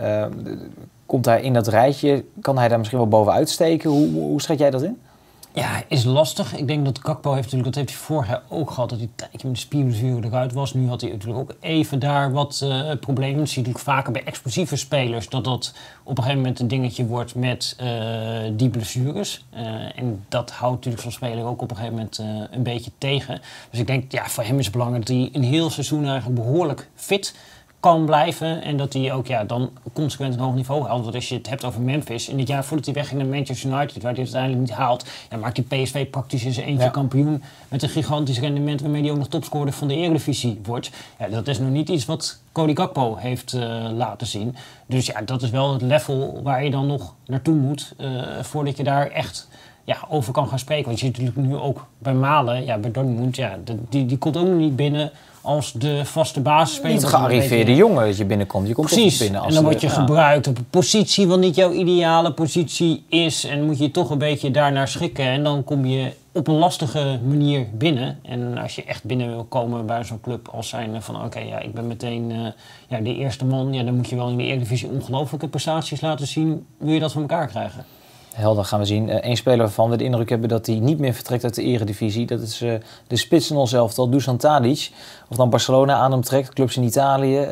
Komt hij in dat rijtje? Kan hij daar misschien wel bovenuit steken? Hoe schat jij dat in? Ja, is lastig. Ik denk dat Gakpo heeft natuurlijk, dat heeft hij vorig jaar ook gehad, dat hij een tijdje met de spierblessure eruit was. Nu had hij natuurlijk ook even daar wat problemen. Dat zie je natuurlijk vaker bij explosieve spelers, dat op een gegeven moment een dingetje wordt met die blessures. En dat houdt natuurlijk zo'n speler ook op een gegeven moment een beetje tegen. Dus ik denk, ja, voor hem is het belangrijk dat hij een heel seizoen eigenlijk behoorlijk fit kan blijven en dat hij ook dan consequent een hoog niveau haalt. Want als je het hebt over Memphis, in dit jaar voordat hij wegging naar Manchester United, waar hij het uiteindelijk niet haalt, maakt die PSV praktisch in zijn eentje kampioen met een gigantisch rendement waarmee hij ook nog topscorer van de Eredivisie wordt. Ja, dat is nog niet iets wat Cody Gakpo heeft laten zien. Dus ja, dat is wel het level waar je dan nog naartoe moet voordat je daar echt over kan gaan spreken. Want je ziet natuurlijk nu ook bij Malen, bij Dortmund, die komt ook nog niet binnen als de vaste basisspeler. Niet gearriveerde jongen dat je binnenkomt. Je komt precies, toch binnen als en dan word je gebruikt op een positie wat niet jouw ideale positie is. En moet je toch een beetje daarnaar schikken. En dan kom je op een lastige manier binnen. En als je echt binnen wil komen bij zo'n club als zijn van ik ben meteen de eerste man. Ja, dan moet je wel in de Eredivisie ongelooflijke prestaties laten zien. Wil je dat voor elkaar krijgen? Helder, gaan we zien. Eén speler waarvan we de indruk hebben dat hij niet meer vertrekt uit de Eredivisie. Dat is de spits in ons elftal, Dusan Tadic. Of dan Barcelona aan hem trekt, clubs in Italië.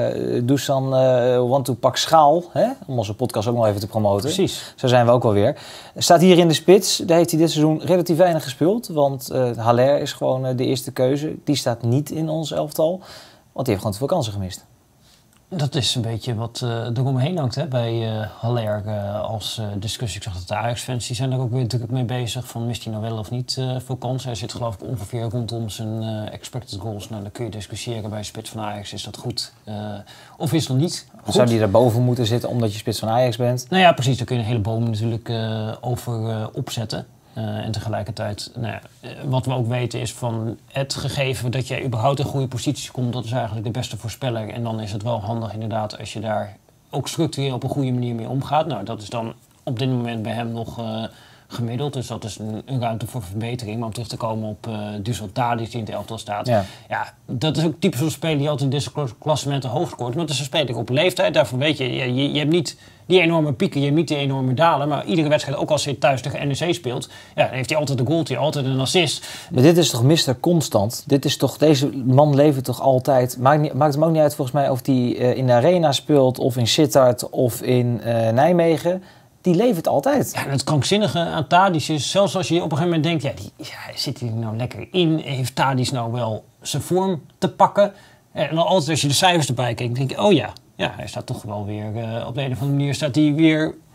Dusan want to pak schaal, hè? Om onze podcast ook nog even te promoten. Precies. Zo zijn we ook wel weer. Staat hier in de spits. Daar heeft hij dit seizoen relatief weinig gespeeld. Want Haller is gewoon de eerste keuze. Die staat niet in ons elftal. Want die heeft gewoon te veel kansen gemist. Dat is een beetje wat eromheen hangt hè, bij Haller als discussie. Ik zag dat de Ajax-fans die zijn er ook weer druk mee bezig. Van mist hij nou wel of niet veel kansen? Hij zit geloof ik ongeveer rondom zijn expected goals. Nou, dan kun je discussiëren bij spits van Ajax. Is dat goed of is dat niet goed? Zou die daarboven moeten zitten omdat je spits van Ajax bent? Nou ja, precies. Daar kun je een hele boom natuurlijk over opzetten. En tegelijkertijd, wat we ook weten is van het gegeven dat je überhaupt in goede posities komt, dat is eigenlijk de beste voorspeller. En dan is het wel handig inderdaad als je daar ook structureel op een goede manier mee omgaat. Nou, dat is dan op dit moment bij hem nog gemiddeld. Dus dat is een ruimte voor verbetering. Maar om terug te komen op Dusan Tadic die in het elftal staat. Ja, dat is ook typisch zo'n speler die altijd in deze klassementen hoog scoort. Want het is een speler op leeftijd. Daarvan weet je, je hebt niet die enorme pieken, je hebt niet die enorme dalen. Maar iedere wedstrijd, ook als hij thuis tegen NEC speelt, dan heeft hij altijd een goaltje, altijd een assist. Maar dit is toch Mr. Constant? Deze man leeft toch altijd? Maakt hem ook niet uit volgens mij of hij in de Arena speelt, of in Sittard, of in Nijmegen. Die levert altijd. Ja, en het krankzinnige aan Tadic is, zelfs als je op een gegeven moment denkt, zit hij nou lekker in? Heeft Tadic nou wel zijn vorm te pakken? En dan altijd als je de cijfers erbij kijkt, denk je, hij staat toch wel weer op de een of andere manier staat hij weer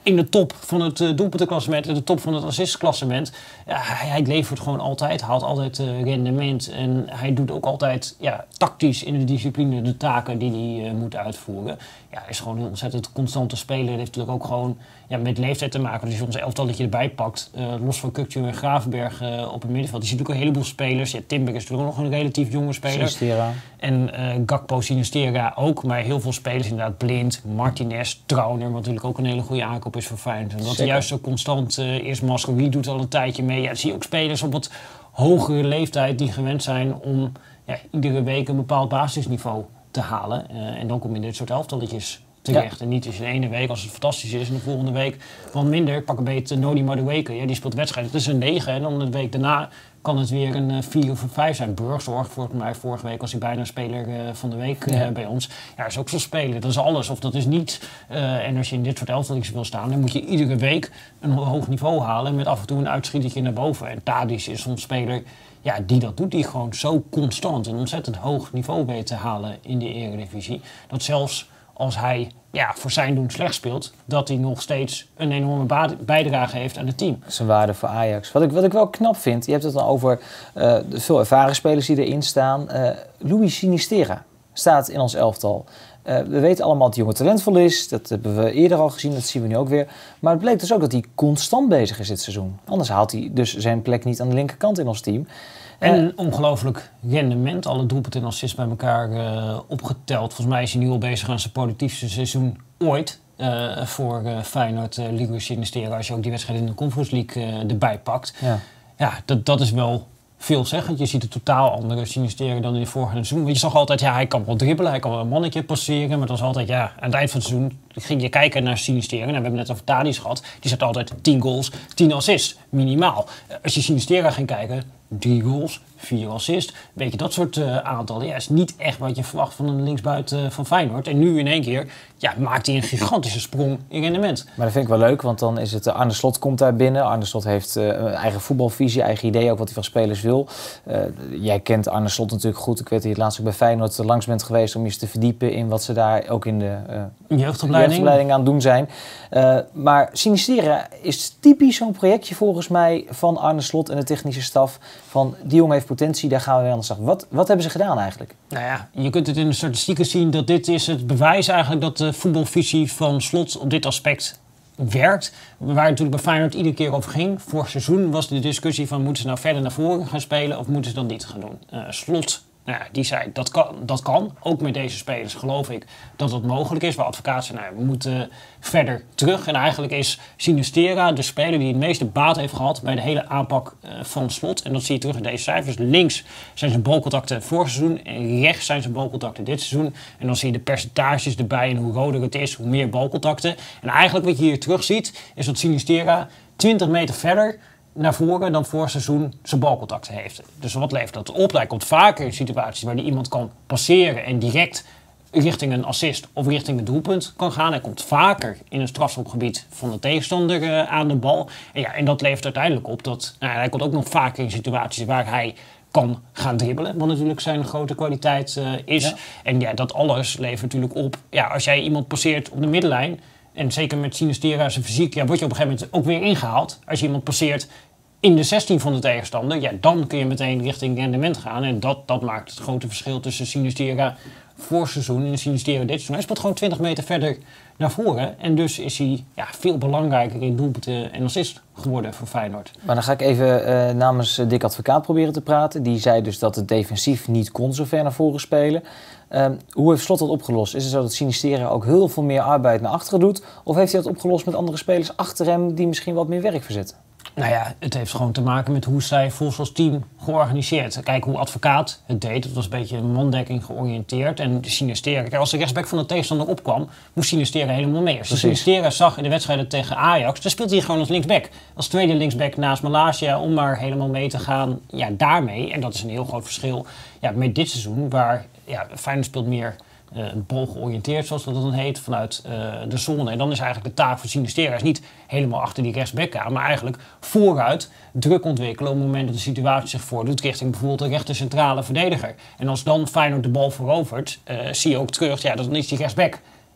in de top van het doelpuntenklassement, in de top van het assistklassement. Ja, hij levert gewoon altijd, haalt altijd rendement. En hij doet ook altijd tactisch in de discipline de taken die hij moet uitvoeren. Ja, hij is gewoon een ontzettend constante speler. Dat heeft natuurlijk ook gewoon met leeftijd te maken. Dus als je ons elftalletje erbij pakt, los van Kökçü en Gravenberg op het middenveld. Je ziet ook een heleboel spelers. Ja, Timber is natuurlijk ook nog een relatief jonge speler. Sinisterra. En Gakpo, Sinisterra ook. Maar heel veel spelers inderdaad. Blind, Martinez, Trauner, wat natuurlijk ook een hele goede aankoop is voor Feyenoord. En dat hij juist zo constant is. Mascherano doet al een tijdje mee. Ja, dan zie je ook spelers op wat hogere leeftijd die gewend zijn om iedere week een bepaald basisniveau te halen. En dan kom je in dit soort elftalletjes terecht. En niet als je de ene week, als het fantastisch is, en de volgende week wat minder. Pak een beetje Noni Madueke. Ja, die speelt wedstrijden. Het is een 9 en dan de week daarna kan het weer een 4 of een 5 zijn. Burgzorg, volgens mij vorige week was hij bijna een speler van de week bij ons. Ja, is ook zo'n speler. Dat is alles of dat is niet. En als je in dit soort elftalletjes wil staan, dan moet je iedere week een hoog niveau halen met af en toe een uitschietertje naar boven. En Tadic is zo'n speler die dat doet, die gewoon zo constant een ontzettend hoog niveau weet te halen in de Eredivisie. Dat zelfs als hij voor zijn doen slecht speelt, dat hij nog steeds een enorme bijdrage heeft aan het team. Zijn waarde voor Ajax. Wat ik wel knap vind, je hebt het dan over de veel ervaren spelers die erin staan. Luis Sinisterra staat in ons elftal. We weten allemaal dat hij jonge talentvol is. Dat hebben we eerder al gezien, dat zien we nu ook weer. Maar het bleek dus ook dat hij constant bezig is dit seizoen. Anders haalt hij dus zijn plek niet aan de linkerkant in ons team. En een ongelooflijk rendement. Alle doelpunten en assists bij elkaar opgeteld. Volgens mij is hij nu al bezig aan zijn productiefste seizoen ooit. Voor Feyenoord, Luis Sinisterra. Als je ook die wedstrijd in de Conference League erbij pakt. Ja, dat is wel veelzeggend. Je ziet een totaal andere Sinisterra dan in het vorige seizoen. Want je zag altijd, hij kan wel dribbelen, hij kan wel een mannetje passeren. Maar het was altijd, aan het eind van het seizoen ging je kijken naar Sinisterra. Nou, we hebben net over Tadic gehad. Die zet altijd 10 goals, 10 assists, minimaal. Als je Sinisterra ging kijken, 3 goals, 4 assists. Weet je, dat soort aantallen. Ja, is niet echt wat je verwacht van een linksbuiten van Feyenoord. En nu in één keer maakt hij een gigantische sprong in rendement. Maar dat vind ik wel leuk, want dan is het Arne Slot komt daar binnen. Arne Slot heeft eigen voetbalvisie, eigen idee, ook wat hij van spelers wil. Jij kent Arne Slot natuurlijk goed. Ik weet dat je het laatst ook bij Feyenoord langs bent geweest om je eens te verdiepen in wat ze daar ook in de jeugdopleiding aan het doen zijn. Maar Sinisterra is typisch zo'n projectje volgens mij van Arne Slot en de technische staf. Van die jongen heeft potentie, daar gaan we mee aan de slag. Wat hebben ze gedaan eigenlijk? Nou ja, je kunt het in de statistieken zien dat dit is het bewijs eigenlijk dat de voetbalvisie van Slot op dit aspect werkt. Waar het natuurlijk bij Feyenoord iedere keer over ging. Vorig seizoen was de discussie van moeten ze nou verder naar voren gaan spelen of moeten ze dat niet gaan doen. Slot, die zei dat kan. Ook met deze spelers geloof ik dat dat mogelijk is. Waar Advocaat zei, we moeten verder terug. En eigenlijk is Sinisterra de speler die het meeste baat heeft gehad bij de hele aanpak van Slot. En dat zie je terug in deze cijfers. Links zijn zijn balcontacten vorig seizoen en rechts zijn zijn balcontacten dit seizoen. En dan zie je de percentages erbij en hoe roder het is, hoe meer balcontacten. En eigenlijk wat je hier terug ziet is dat Sinisterra 20 meter verder naar voren dan vorig seizoen zijn balcontacten heeft. Dus wat levert dat op? Hij komt vaker in situaties waar hij iemand kan passeren en direct richting een assist of richting een doelpunt kan gaan. Hij komt vaker in een strafschopgebied van de tegenstander aan de bal. En dat levert uiteindelijk op dat hij komt ook nog vaker in situaties waar hij kan gaan dribbelen, wat natuurlijk zijn grote kwaliteit is. Ja. En dat alles levert natuurlijk op. Als jij iemand passeert op de middenlijn, en zeker met Sinisterra zijn fysiek, word je op een gegeven moment ook weer ingehaald. Als je iemand passeert in de 16 van de tegenstander, dan kun je meteen richting rendement gaan. En dat maakt het grote verschil tussen Sinisterra vorig seizoen en Sinisterra dit seizoen. Hij speelt gewoon 20 meter verder naar voren. En dus is hij veel belangrijker in doelpunten en assist geworden voor Feyenoord. Maar dan ga ik even namens Dick Advocaat proberen te praten. Die zei dus dat het defensief niet kon zo ver naar voren spelen. Hoe heeft Slot dat opgelost? Is het zo dat Sinisterra ook heel veel meer arbeid naar achteren doet? Of heeft hij dat opgelost met andere spelers achter hem die misschien wat meer werk verzetten? Nou ja, het heeft gewoon te maken met hoe zij volgens ons team georganiseerd. Kijk hoe Advocaat het deed. Het was een beetje een mandekking georiënteerd. En Sinisterra, als de rechtsback van de tegenstander opkwam, moest Sinisterra helemaal mee. Als Sinisterra zag in de wedstrijden tegen Ajax, dan speelt hij gewoon als linksback. Als tweede linksback naast Malaysia om maar helemaal mee te gaan. Daarmee. En dat is een heel groot verschil met dit seizoen, waar Feyenoord speelt meer bal georiënteerd, zoals dat dan heet, vanuit de zone. En dan is eigenlijk de taak van Sinisterra is niet helemaal achter die rechtsback aan, maar eigenlijk vooruit druk ontwikkelen op het moment dat de situatie zich voordoet richting bijvoorbeeld de rechter centrale verdediger. En als dan Feyenoord de bal verovert, zie je ook terug, dan is die rechtsback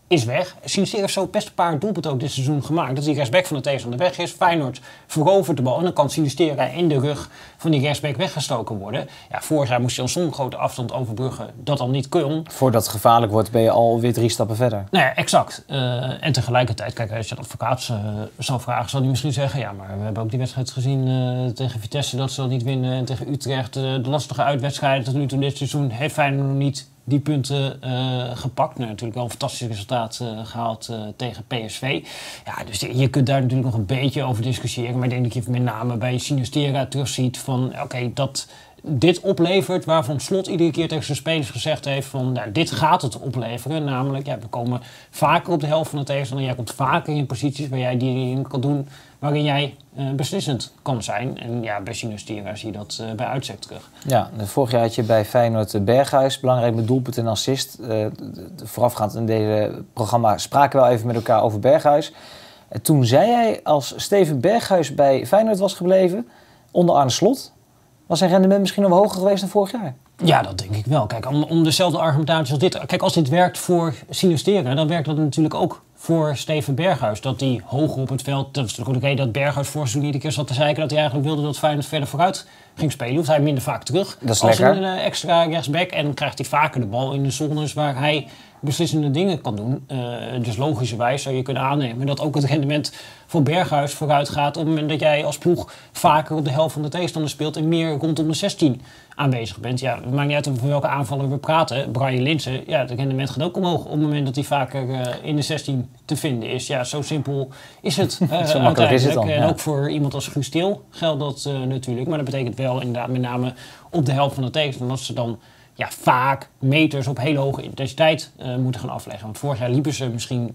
is weg. Sinistera heeft zo best een paar doelpunten ook dit seizoen gemaakt. Dat die rechtsback van de tegenstander weg is. Feyenoord verovert de bal en dan kan Sinistera in de rug van die rechtsback weggestoken worden. Ja, vorig jaar moest je al zo'n grote afstand overbruggen dat al niet kon. Voordat het gevaarlijk wordt ben je alweer 3 stappen verder. Nou ja, exact. En tegelijkertijd, kijk, als je de advocaat zou vragen, zal hij misschien zeggen, ja, maar we hebben ook die wedstrijd gezien tegen Vitesse dat ze dat niet winnen. En tegen Utrecht, de lastige uitwedstrijden tot nu toe dit seizoen, heeft Feyenoord nog niet die punten gepakt. Nou, natuurlijk wel een fantastisch resultaat gehaald tegen PSV. Ja, dus je kunt daar natuurlijk nog een beetje over discussiëren. Maar ik denk dat je met name bij Sinistera terugziet van, oké, dat dit oplevert waarvan Slot iedere keer tegen zijn spelers gezegd heeft van, nou, dit gaat het opleveren. Namelijk, ja, we komen vaker op de helft van de tegenstander. Jij komt vaker in posities waar jij die in kan doen, waarin jij beslissend kan zijn. En ja, bij Sinistera zie je dat bij uitstek terug. Ja, vorig jaar had je bij Feyenoord Berghuis, belangrijk met doelpunt en assist. Voorafgaand in deze programma spraken we wel even met elkaar over Berghuis. Toen zei jij, als Steven Berghuis bij Feyenoord was gebleven, onder Arne Slot, was zijn rendement misschien nog hoger geweest dan vorig jaar? Ja, dat denk ik wel. Kijk, om dezelfde argumentatie als dit. Kijk, als dit werkt voor Sinistera, dan werkt dat natuurlijk ook voor Steven Berghuis. Dat hij hoger op het veld, dat is natuurlijk ook de reden dat Berghuis vorig seizoen iedere keer zat te zeiken dat hij eigenlijk wilde dat Feyenoord verder vooruit ging spelen. Hoeft hij minder vaak terug. Dat is als lekker. een extra rechtsback. En krijgt hij vaker de bal in de zones waar hij beslissende dingen kan doen. Dus logischerwijs zou je kunnen aannemen dat ook het rendement voor Berghuis vooruit gaat op het moment dat jij als ploeg vaker op de helft van de tegenstander speelt en meer rondom de 16 aanwezig bent. Ja, het maakt niet uit over welke aanvaller we praten. Brian Linssen, ja, het rendement gaat ook omhoog op het moment dat hij vaker in de 16 te vinden is. Ja, zo simpel is het Zo makkelijk is het dan. En Ja. ook voor iemand als Guus Til geldt dat natuurlijk. Maar dat betekent wel inderdaad met name op de helft van de tegenstander dat ze dan vaak meters op hele hoge intensiteit moeten gaan afleggen. Want vorig jaar liepen ze misschien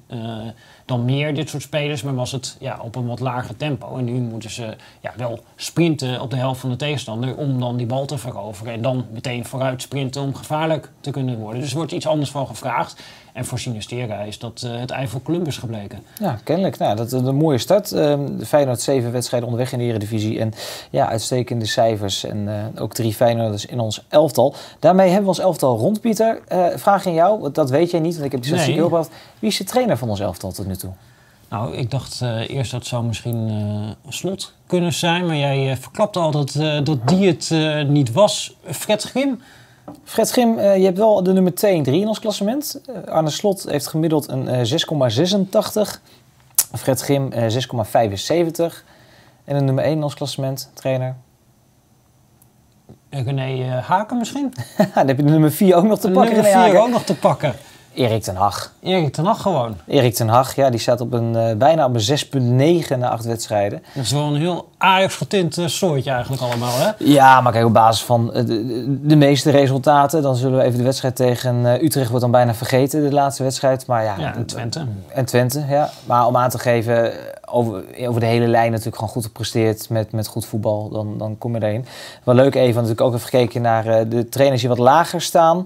dan meer, dit soort spelers, maar was het op een wat lager tempo. En nu moeten ze wel sprinten op de helft van de tegenstander om dan die bal te veroveren. En dan meteen vooruit sprinten om gevaarlijk te kunnen worden. Dus er wordt iets anders van gevraagd. En voor Sinistera is dat het ei voor Columbus gebleken. Ja, kennelijk. Nou, dat is een mooie start. Feyenoord 7 wedstrijden onderweg in de Eredivisie. En ja, uitstekende cijfers. En ook 3 Feyenoorders in ons elftal. Daarmee hebben we ons elftal rond, Pieter. Vraag aan jou, want dat weet jij niet, want ik heb die statistiek heel gebracht. Wie is de trainer van ons elftal tot nu toe? Nou, ik dacht eerst dat het zou misschien Slot kunnen zijn. Maar jij verklapte al dat die het niet was. Fred Grim? Fred Grim, je hebt wel de nummer 2 en 3 in ons klassement. Arne Slot heeft gemiddeld een 6,86. Fred Grim 6,75. En een nummer 1 in ons klassement, trainer. René Haken misschien? Dan heb je de nummer 4 ook nog te pakken. Nummer 4 ook nog te pakken. Erik ten Hag. Erik ten Hag gewoon. Erik ten Hag, ja, die staat op bijna op een 6,9 na 8 wedstrijden. Dat is wel een heel Ajax-getint soortje eigenlijk allemaal, hè? Ja, maar kijk, op basis van de meeste resultaten, dan zullen we even de wedstrijd tegen Utrecht wordt dan bijna vergeten, de laatste wedstrijd. Maar ja, en Twente. En Twente, ja. Maar om aan te geven, over de hele lijn natuurlijk gewoon goed gepresteerd met goed voetbal, dan kom je erin. Wel leuk even, natuurlijk ook even gekeken naar de trainers die wat lager staan.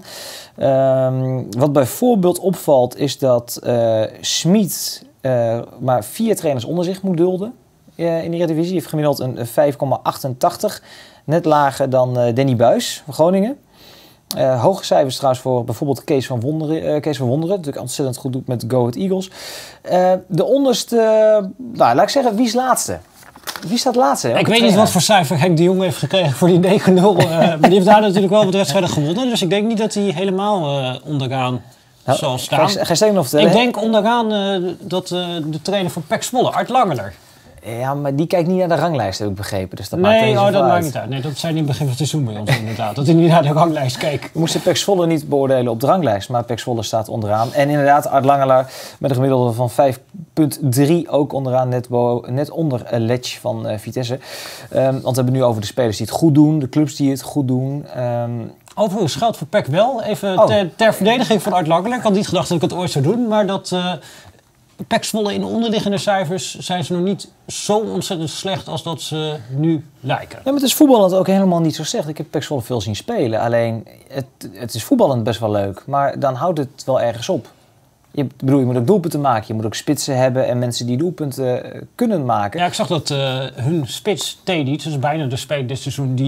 Wat bijvoorbeeld opvalt is dat Schmid maar 4 trainers onder zich moet dulden in de Eredivisie. Hij heeft gemiddeld een 5,88. Net lager dan Danny Buijs van Groningen. Hoge cijfers trouwens voor bijvoorbeeld Kees van Wonderen. Natuurlijk ontzettend goed doet met Go Ahead Eagles. De onderste, nou, laat ik zeggen, wie is laatste? Wie staat laatste? Ik weet niet wat voor cijfer Henk de Jong heeft gekregen voor die 9-0. Maar die heeft daar natuurlijk wel wat wedstrijden gewonnen. Dus ik denk niet dat hij helemaal onderaan zal staan. Ga je steeds nog vertellen? Ik denk onderaan dat de trainer van PEC Zwolle, Art Langeler. Ja, maar die kijkt niet naar de ranglijst, heb ik begrepen. Dus dat maakt niet uit. Nee, dat zei niet in het begin van het seizoen bij ons inderdaad. Dat hij niet naar de ranglijst keek. We moesten PEC Zwolle niet beoordelen op de ranglijst, maar PEC Zwolle staat onderaan. En inderdaad, Art Langeler met een gemiddelde van 5,3 ook onderaan, net onder Ledge van Vitesse. Want we hebben het nu over de spelers die het goed doen, de clubs die het goed doen. Overigens geldt voor PEC wel. Even ter verdediging van Art Langeler. Ik had niet gedacht dat ik het ooit zou doen, maar dat PEC Zwolle in de onderliggende cijfers zijn ze nog niet zo ontzettend slecht als dat ze nu lijken. Ja, maar het is voetballend ook helemaal niet zo slecht. Ik heb PEC Zwolle veel zien spelen. Alleen, het is voetballend best wel leuk. Maar dan houdt het wel ergens op. Je moet ook doelpunten maken. Je moet ook spitsen hebben en mensen die doelpunten kunnen maken. Ja, ik zag dat hun spits Tedic, dat is bijna de speler dit seizoen die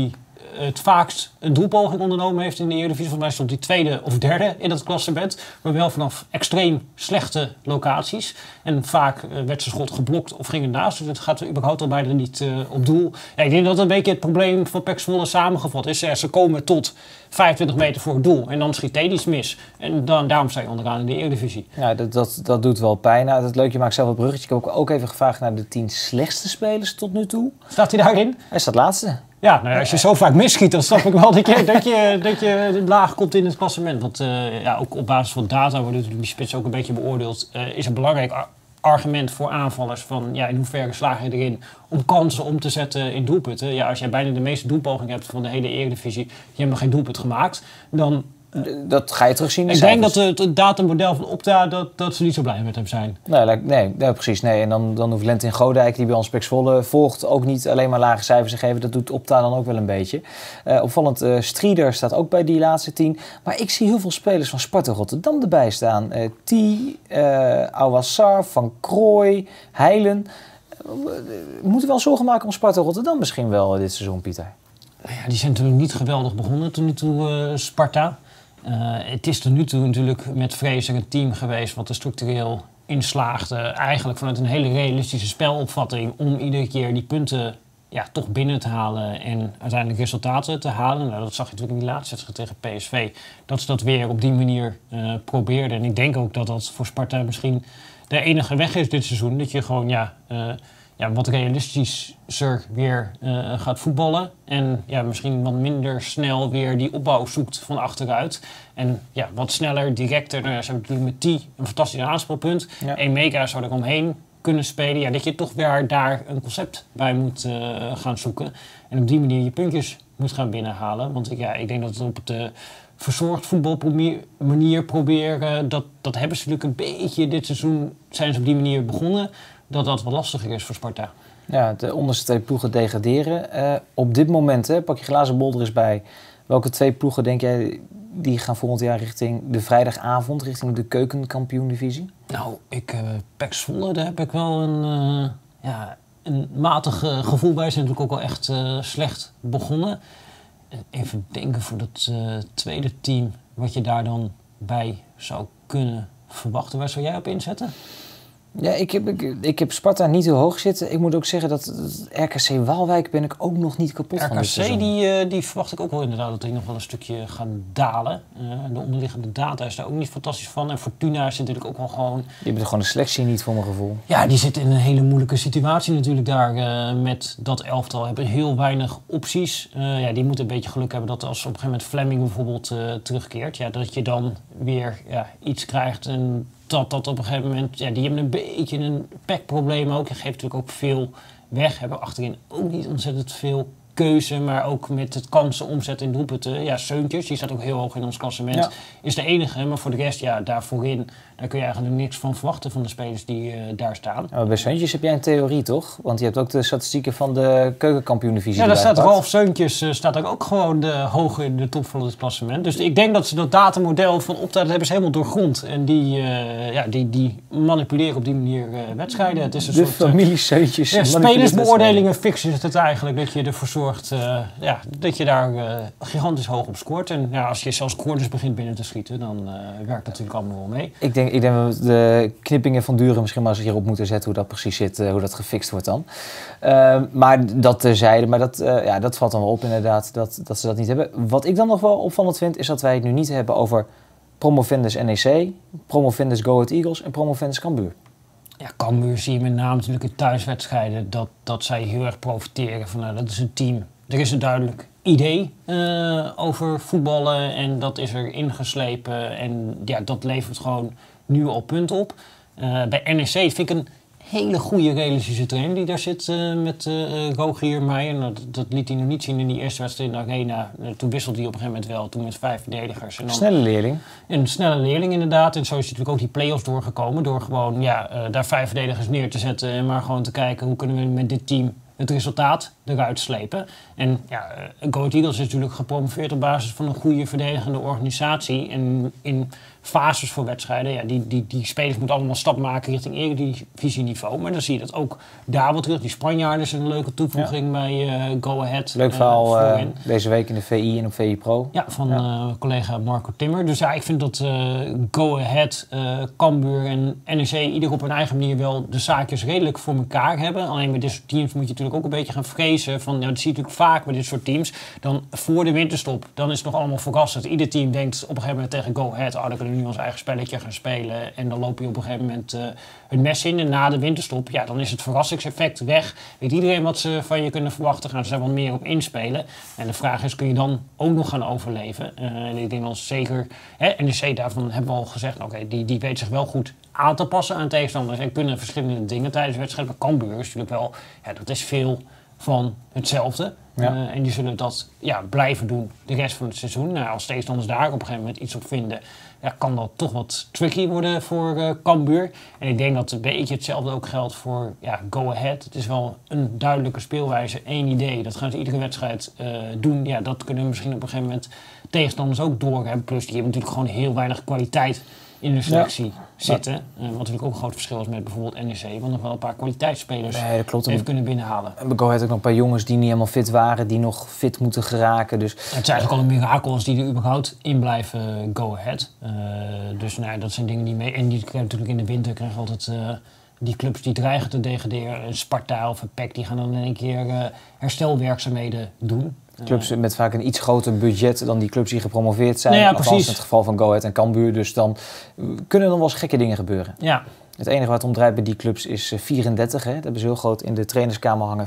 het vaakst een doelpoging ondernomen heeft in de Eredivisie. Volgens mij stond hij tweede of derde in dat klassement. Maar wel vanaf extreem slechte locaties. En vaak werd zijn schot geblokt of ging ernaast. Dus het gaat überhaupt al bijna niet op doel. Ja, ik denk dat een beetje het probleem van PEC Zwolle samengevat is. Ze komen tot 25 meter voor het doel. En dan schiet hij iets mis. En daarom sta je onderaan in de Eredivisie. Ja, dat doet wel pijn. Nou, dat leuk, je maakt zelf een bruggetje. Ik heb ook even gevraagd naar de 10 slechtste spelers tot nu toe. Staat hij daarin? Hij staat laatste. Ja, nou ja, als je zo vaak misschiet, dan snap ik wel dat je laag komt in het klassement. Want ook op basis van data wordt natuurlijk die spits ook een beetje beoordeeld. Is een belangrijk argument voor aanvallers van in hoeverre slaag je erin om kansen om te zetten in doelpunten. Ja, als jij bijna de meeste doelpogingen hebt van de hele Eredivisie, je hebt nog geen doelpunt gemaakt, dan... dat ga je terugzien in de Ik cijfers. denk dat het datamodel van Opta, dat ze niet zo blij met hem zijn. Nee, precies. Nee. En dan hoeft Lentin Godijk, die bij ons PEC Zwolle volgt, ook niet alleen maar lage cijfers te geven. Dat doet Opta dan ook wel een beetje. Opvallend, Strieder staat ook bij die laatste 10. Maar ik zie heel veel spelers van Sparta Rotterdam erbij staan. Awassar, Van Krooij, Heilen. We moeten wel zorgen maken om Sparta Rotterdam misschien wel dit seizoen, Pieter. Nou ja, die zijn natuurlijk niet geweldig begonnen tot nu toe, Sparta. Het is tot nu toe natuurlijk met Fraser een team geweest wat er structureel in slaagde. Eigenlijk vanuit een hele realistische spelopvatting om iedere keer die punten toch binnen te halen en uiteindelijk resultaten te halen. Nou, dat zag je natuurlijk in die laatste wedstrijd tegen PSV. Dat ze dat weer op die manier probeerden. En ik denk ook dat dat voor Sparta misschien de enige weg is dit seizoen. Dat je gewoon wat realistischer weer gaat voetballen. En misschien wat minder snel weer die opbouw zoekt van achteruit. En wat sneller, directer. Nou, ze hebben natuurlijk met een fantastisch aanspeelpunt. Ja. Emeka zou er omheen kunnen spelen. Ja, dat je toch weer daar een concept bij moet gaan zoeken. En op die manier je puntjes moet gaan binnenhalen. Want ik denk dat het op de verzorgd voetbalmanier proberen. Dat hebben ze natuurlijk een beetje dit seizoen. Zijn ze op die manier begonnen. Dat wat lastiger is voor Sparta. Ja, de onderste 2 ploegen degraderen. Op dit moment, pak je glazen bol er eens bij. Welke 2 ploegen denk jij die gaan volgend jaar richting de vrijdagavond, richting de keukenkampioen-divisie? Nou, PEC Zwolle, daar heb ik wel een matig gevoel bij. Ze zijn natuurlijk ook al echt slecht begonnen. Even denken voor dat tweede team, wat je daar dan bij zou kunnen verwachten. Waar zou jij op inzetten? Ja, ik heb Sparta niet heel hoog zitten. Ik moet ook zeggen dat RKC Waalwijk ben ik ook nog niet kapot van dit seizoen. Die verwacht ik ook wel inderdaad dat die nog wel een stukje gaan dalen. De onderliggende data is daar ook niet fantastisch van. En Fortuna zit natuurlijk ook wel gewoon... Die hebben gewoon de selectie niet voor mijn gevoel. Ja, die zitten in een hele moeilijke situatie natuurlijk daar met dat elftal. Hebben heel weinig opties. Die moeten een beetje geluk hebben dat als op een gegeven moment Fleming bijvoorbeeld terugkeert. Ja, dat je dan weer iets krijgt en... Dat op een gegeven moment, die hebben een beetje een PEC-probleem ook. Je geeft natuurlijk ook veel weg. Hebben achterin ook niet ontzettend veel keuze, maar ook met het kansen omzetten in doelpunten. Ja, Seuntjes, die staat ook heel hoog in ons klassement, is de enige. Maar voor de rest, daar voorin, daar kun je eigenlijk niks van verwachten van de spelers die daar staan. Maar bij Seuntjes heb jij een theorie, toch? Want je hebt ook de statistieken van de keukenkampioen-divisie. Ja, daar staat Ralf Seuntjes staat ook gewoon hoog in de top van het klassement. Dus ik denk dat ze dat datamodel van Opta, dat hebben ze helemaal doorgrond. En die manipuleren op die manier wedstrijden. Het is een soort familie Seuntjes. Spelersbeoordelingen fixen het eigenlijk, dat je ervoor zorgt dat je daar gigantisch hoog op scoort. En als je zelfs corners begint binnen te schieten, dan werkt het natuurlijk allemaal wel mee. Ik denk dat we de knippingen van Duren misschien maar eens hierop moeten zetten, hoe dat precies zit, hoe dat gefixt wordt dan. Maar dat terzijde, maar dat valt dan wel op inderdaad, dat ze dat niet hebben. Wat ik dan nog wel opvallend vind, is dat wij het nu niet hebben over Promovendus NEC, Promovendus Go Ahead Eagles en Promovendus Cambuur. Ja, Cambuur zie je met name natuurlijk in thuiswedstrijden dat zij heel erg profiteren van, dat is een team. Er is een duidelijk idee over voetballen en dat is er ingeslepen en dat levert gewoon nu al punt op. Bij NEC vind ik een hele goede realistische trainer die daar zit met Rogier Meijer. Nou, dat liet hij nog niet zien in die eerste wedstrijd in de Arena. Toen wisselde hij op een gegeven moment wel, toen met 5 verdedigers. En dan snelle leerling. Een snelle leerling inderdaad. En zo is hij natuurlijk ook die play-offs doorgekomen door gewoon daar 5 verdedigers neer te zetten en maar gewoon te kijken hoe kunnen we met dit team het resultaat eruit slepen. En Go Ahead Eagles is natuurlijk gepromoveerd op basis van een goede verdedigende organisatie. En in fases voor wedstrijden. Ja, die spelers moeten allemaal een stap maken richting Eredivisie-niveau. Maar dan zie je dat ook daar wat terug. Die Spanjaarden is een leuke toevoeging bij Go Ahead. Leuk verhaal deze week in de VI en op VI Pro. Ja, van collega Marco Timmer. Dus ja, ik vind dat Go Ahead, Cambuur en NEC ieder op hun eigen manier wel de zaakjes redelijk voor elkaar hebben. Alleen bij dit soort teams moet je natuurlijk ook een beetje gaan vrezen. Van, dat zie je natuurlijk vaak bij dit soort teams. Dan voor de winterstop, dan is het nog allemaal verrassend. Ieder team denkt op een gegeven moment tegen Go Ahead, dan kunnen we nu ons eigen spelletje gaan spelen. En dan loop je op een gegeven moment het mes in. En na de winterstop, ja, dan is het verrassingseffect weg. Weet iedereen wat ze van je kunnen verwachten. Gaan ze daar wat meer op inspelen. En de vraag is, kun je dan ook nog gaan overleven? En ik denk wel zeker, NEC daarvan hebben we al gezegd, oké, die weet zich wel goed aan te passen aan tegenstanders. En kunnen verschillende dingen tijdens de wedstrijd. Maar Cambuur is natuurlijk wel, dat is veel van hetzelfde. Ja. En die zullen dat blijven doen de rest van het seizoen. Nou, als tegenstanders daar op een gegeven moment iets op vinden, kan dat toch wat tricky worden voor Cambuur. En ik denk dat een beetje hetzelfde ook geldt voor Go Ahead. Het is wel een duidelijke speelwijze, één idee. Dat gaan ze iedere wedstrijd doen. Ja, dat kunnen misschien op een gegeven moment tegenstanders ook doorhebben. Plus die hebben natuurlijk gewoon heel weinig kwaliteit in de selectie zitten. Wat natuurlijk ook een groot verschil is met bijvoorbeeld NEC. Want nog wel een paar kwaliteitsspelers even kunnen binnenhalen. En Go Ahead ook nog een paar jongens die niet helemaal fit waren. Die nog fit moeten geraken. Dus het is eigenlijk al een mirakel als die er überhaupt in blijven Go Ahead. Dus dat zijn dingen die mee. En die krijgen natuurlijk in de winter krijgen altijd die clubs die dreigen te degraderen. Sparta of PEC die gaan dan in één keer herstelwerkzaamheden doen. Clubs met vaak een iets groter budget dan die clubs die gepromoveerd zijn. Althans in het geval van Go Ahead en Cambuur. Dus dan kunnen er wel eens gekke dingen gebeuren. Ja. Het enige waar het om draait bij die clubs is 34. Hè? Dat hebben ze heel groot in de trainerskamer hangen.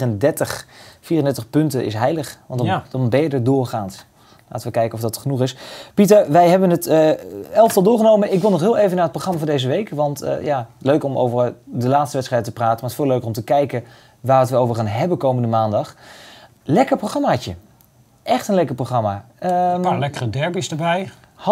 34 punten is heilig. Want dan ben je er doorgaand. Laten we kijken of dat genoeg is. Pieter, wij hebben het elftal doorgenomen. Ik wil nog heel even naar het programma van deze week. Want leuk om over de laatste wedstrijd te praten. Maar het is veel leuker om te kijken waar we het over gaan hebben komende maandag. Lekker programmaatje. Echt een lekker programma. Een paar lekkere derbies erbij.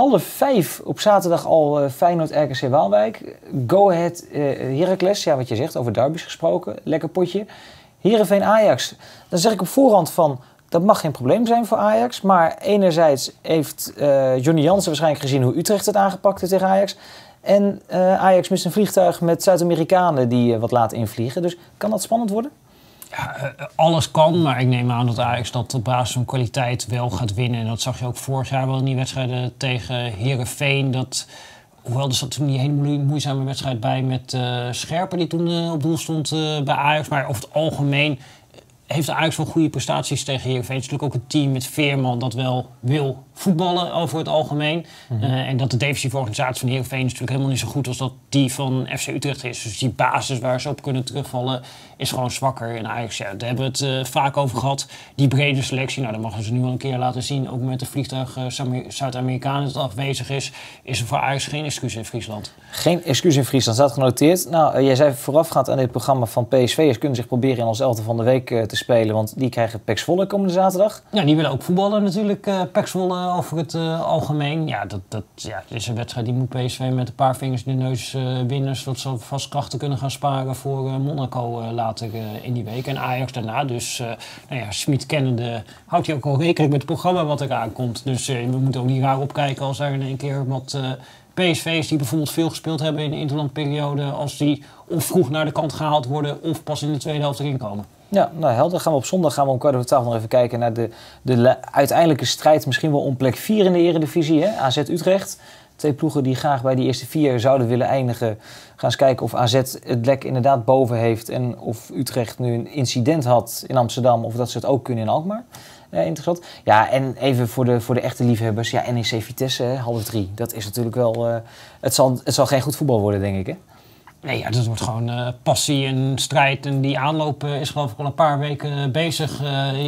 4:30 op zaterdag al Feyenoord RKC Waalwijk. Go Ahead Heracles. Ja, wat je zegt, over derbies gesproken. Lekker potje. Heerenveen Ajax. Dan zeg ik op voorhand van, dat mag geen probleem zijn voor Ajax. Maar enerzijds heeft Johnny Jansen waarschijnlijk gezien hoe Utrecht het aangepakt heeft tegen Ajax. En Ajax mist een vliegtuig met Zuid-Amerikanen die wat laat invliegen. Dus kan dat spannend worden? Ja, alles kan, maar ik neem aan dat Ajax dat op basis van kwaliteit wel gaat winnen. En dat zag je ook vorig jaar wel in die wedstrijden tegen Heerenveen. Hoewel er zat toen die hele moeizame wedstrijd bij met Scherpen die toen op doel stond bij Ajax. Maar over het algemeen heeft Ajax wel goede prestaties tegen Heerenveen. Het is natuurlijk ook een team met Veerman dat wel wil voetballen over het algemeen. En dat de defensieve organisatie van Heerenveen is natuurlijk helemaal niet zo goed als dat die van FC Utrecht is. Dus die basis waar ze op kunnen terugvallen is gewoon zwakker. En Ajax, daar hebben we het vaak over gehad. Die brede selectie, dat mogen ze nu wel een keer laten zien. Ook met de vliegtuig Zuid-Amerikanen dat afwezig is er voor Ajax geen excuus in Friesland. Geen excuus in Friesland, staat genoteerd. Nou, jij zei voorafgaand aan dit programma van PSV'ers kunnen zich proberen in ons elftal van de week te spelen. Want die krijgen PEC Zwolle komende zaterdag. Ja, die willen ook voetballen natuurlijk, PEC Zwolle over het algemeen. Ja, dat is een wedstrijd die moet PSV met een paar vingers in de neus winnen. Zodat ze vast krachten kunnen gaan sparen voor Monaco later in die week. En Ajax daarna. Dus Smit kennende houdt hij ook al rekening met het programma wat er aankomt. Dus we moeten ook niet raar opkijken als er in één keer wat PSV's die bijvoorbeeld veel gespeeld hebben in de interlandperiode, als die of vroeg naar de kant gehaald worden of pas in de tweede helft erin komen. Ja, nou helder. Gaan we op zondag om 11:15 nog even kijken naar de uiteindelijke strijd misschien wel om plek 4 in de Eredivisie. Hè? AZ Utrecht. 2 ploegen die graag bij die eerste 4 zouden willen eindigen. Gaan eens kijken of AZ het lek inderdaad boven heeft en of Utrecht nu een incident had in Amsterdam of dat ze het ook kunnen in Alkmaar. Interessant. Ja, en even voor de echte liefhebbers. Ja, NEC Vitesse, 2:30. Dat is natuurlijk wel... Het zal geen goed voetbal worden, denk ik, hè? Nee, ja, dat wordt gewoon passie en strijd. En die aanloop is geloof ik al een paar weken bezig.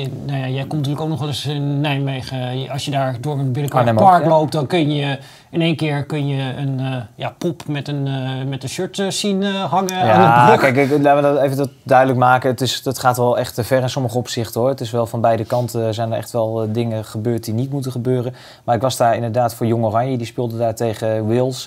Jij komt natuurlijk ook nog wel eens in Nijmegen. Als je daar door een Billikwaard Park loopt, dan kun je in één keer een pop met een shirt zien hangen aan het brug. Kijk, laten we dat even duidelijk maken. Het gaat wel echt ver in sommige opzichten, hoor. Het is wel van beide kanten zijn er echt wel dingen gebeurd die niet moeten gebeuren. Maar ik was daar inderdaad voor Jong Oranje. Die speelde daar tegen Wales.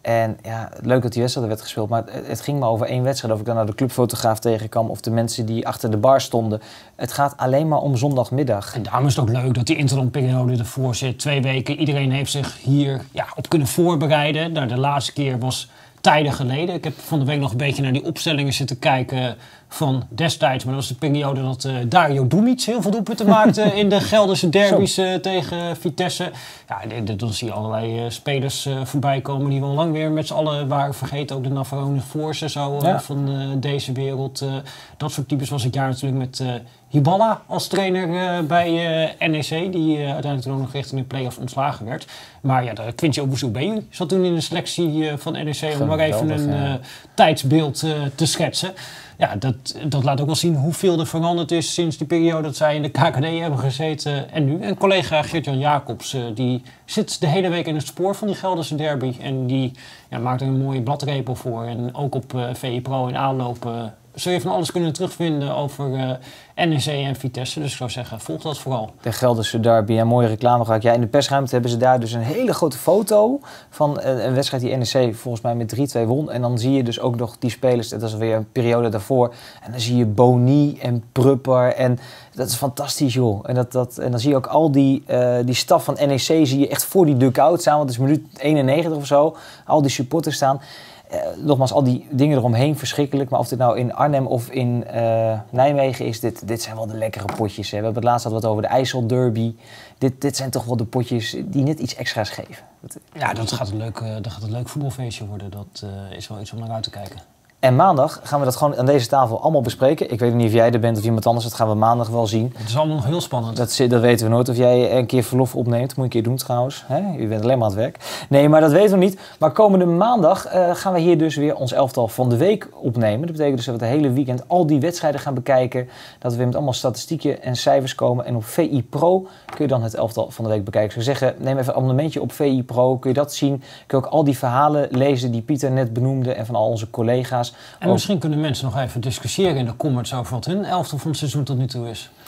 En ja, leuk dat die wedstrijd werd gespeeld, maar het ging maar over 1 wedstrijd. Of ik dan nou de clubfotograaf tegenkwam of de mensen die achter de bar stonden. Het gaat alleen maar om zondagmiddag. En daarom is het ook leuk dat die interlandperiode ervoor zit. 2 weken, iedereen heeft zich hier op kunnen voorbereiden. Nou, de laatste keer was tijden geleden. Ik heb van de week nog een beetje naar die opstellingen zitten kijken van destijds. Maar dat was de periode dat Dario Dumic heel veel doelpunten maakte in de Gelderse derbies tegen Vitesse. Ja, dan zie je allerlei spelers voorbij komen die we al lang weer met z'n allen waren vergeten. Ook de Navarone Force van deze wereld. Dat soort types was het jaar natuurlijk met Hiballa als trainer bij NEC. Die uiteindelijk ook nog richting de play-off ontslagen werd. Maar ja, Quincy Obusu zat toen in de selectie van NEC om maar even een tijdsbeeld te schetsen. Ja, dat laat ook wel zien hoeveel er veranderd is sinds die periode dat zij in de KKD hebben gezeten en nu. En collega Geert-Jan Jacobs, die zit de hele week in het spoor van die Gelderse derby. En die maakt er een mooie bladrepel voor. En ook op VI Pro in aanloop zul je van alles kunnen terugvinden over NEC en Vitesse. Dus ik zou zeggen, volg dat vooral. De Gelderse derby, een mooie reclame gemaakt. Ja, in de persruimte hebben ze daar dus een hele grote foto van een wedstrijd die NEC volgens mij met 3-2 won. En dan zie je dus ook nog die spelers, dat is alweer een periode daarvoor. En dan zie je Boni en Prupper en dat is fantastisch, joh. En dan zie je ook al die staf van NEC zie je echt voor die dugout staan, want het is minuut 91 of zo. Al die supporters staan. Nogmaals, al die dingen eromheen verschrikkelijk. Maar of dit nou in Arnhem of in Nijmegen is, dit zijn wel de lekkere potjes. Hè. We hebben het laatst wat over de IJsselderby. Dit zijn toch wel de potjes die net iets extra's geven. Ja, dat gaat een leuk voetbalfeestje worden. Dat is wel iets om naar uit te kijken. En maandag gaan we dat gewoon aan deze tafel allemaal bespreken. Ik weet niet of jij er bent of iemand anders. Dat gaan we maandag wel zien. Het is allemaal nog heel spannend. Dat weten we nooit. Of jij een keer verlof opneemt. Moet je een keer doen trouwens. Je bent alleen maar aan het werk. Nee, maar dat weten we niet. Maar komende maandag gaan we hier dus weer ons elftal van de week opnemen. Dat betekent dus dat we het hele weekend al die wedstrijden gaan bekijken. Dat we weer met allemaal statistieken en cijfers komen. En op VI Pro kun je dan het elftal van de week bekijken. Ik zou zeggen, neem even een abonnementje op VI Pro. Kun je dat zien. Kun je ook al die verhalen lezen die Pieter net benoemde. En van al onze collega's. En misschien kunnen mensen nog even discussiëren in de comments over wat hun elftal van het seizoen tot nu toe is.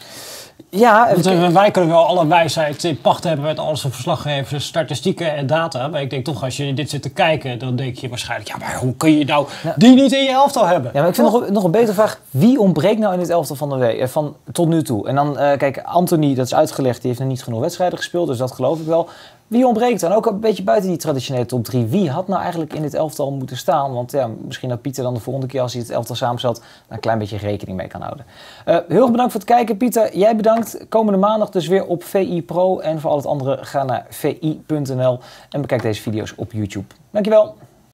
Ja, want wij kunnen wel alle wijsheid in pacht hebben met al zijn verslaggevers, statistieken en data. Maar ik denk toch, als je dit zit te kijken, dan denk je waarschijnlijk, maar hoe kun je nou die niet in je elftal hebben? Ja, maar ik vind nog een betere vraag. Wie ontbreekt nou in het elftal van de week, van tot nu toe? En dan, kijk, Anthony, dat is uitgelegd, die heeft nog niet genoeg wedstrijden gespeeld, dus dat geloof ik wel. Wie ontbreekt dan? Ook een beetje buiten die traditionele top 3. Wie had nou eigenlijk in dit elftal moeten staan? Want ja, misschien dat Pieter dan de volgende keer als hij het elftal samenzet een klein beetje rekening mee kan houden. Heel erg bedankt voor het kijken. Pieter, jij bedankt. Komende maandag dus weer op VI Pro. En voor al het andere ga naar vi.nl en bekijk deze video's op YouTube. Dankjewel.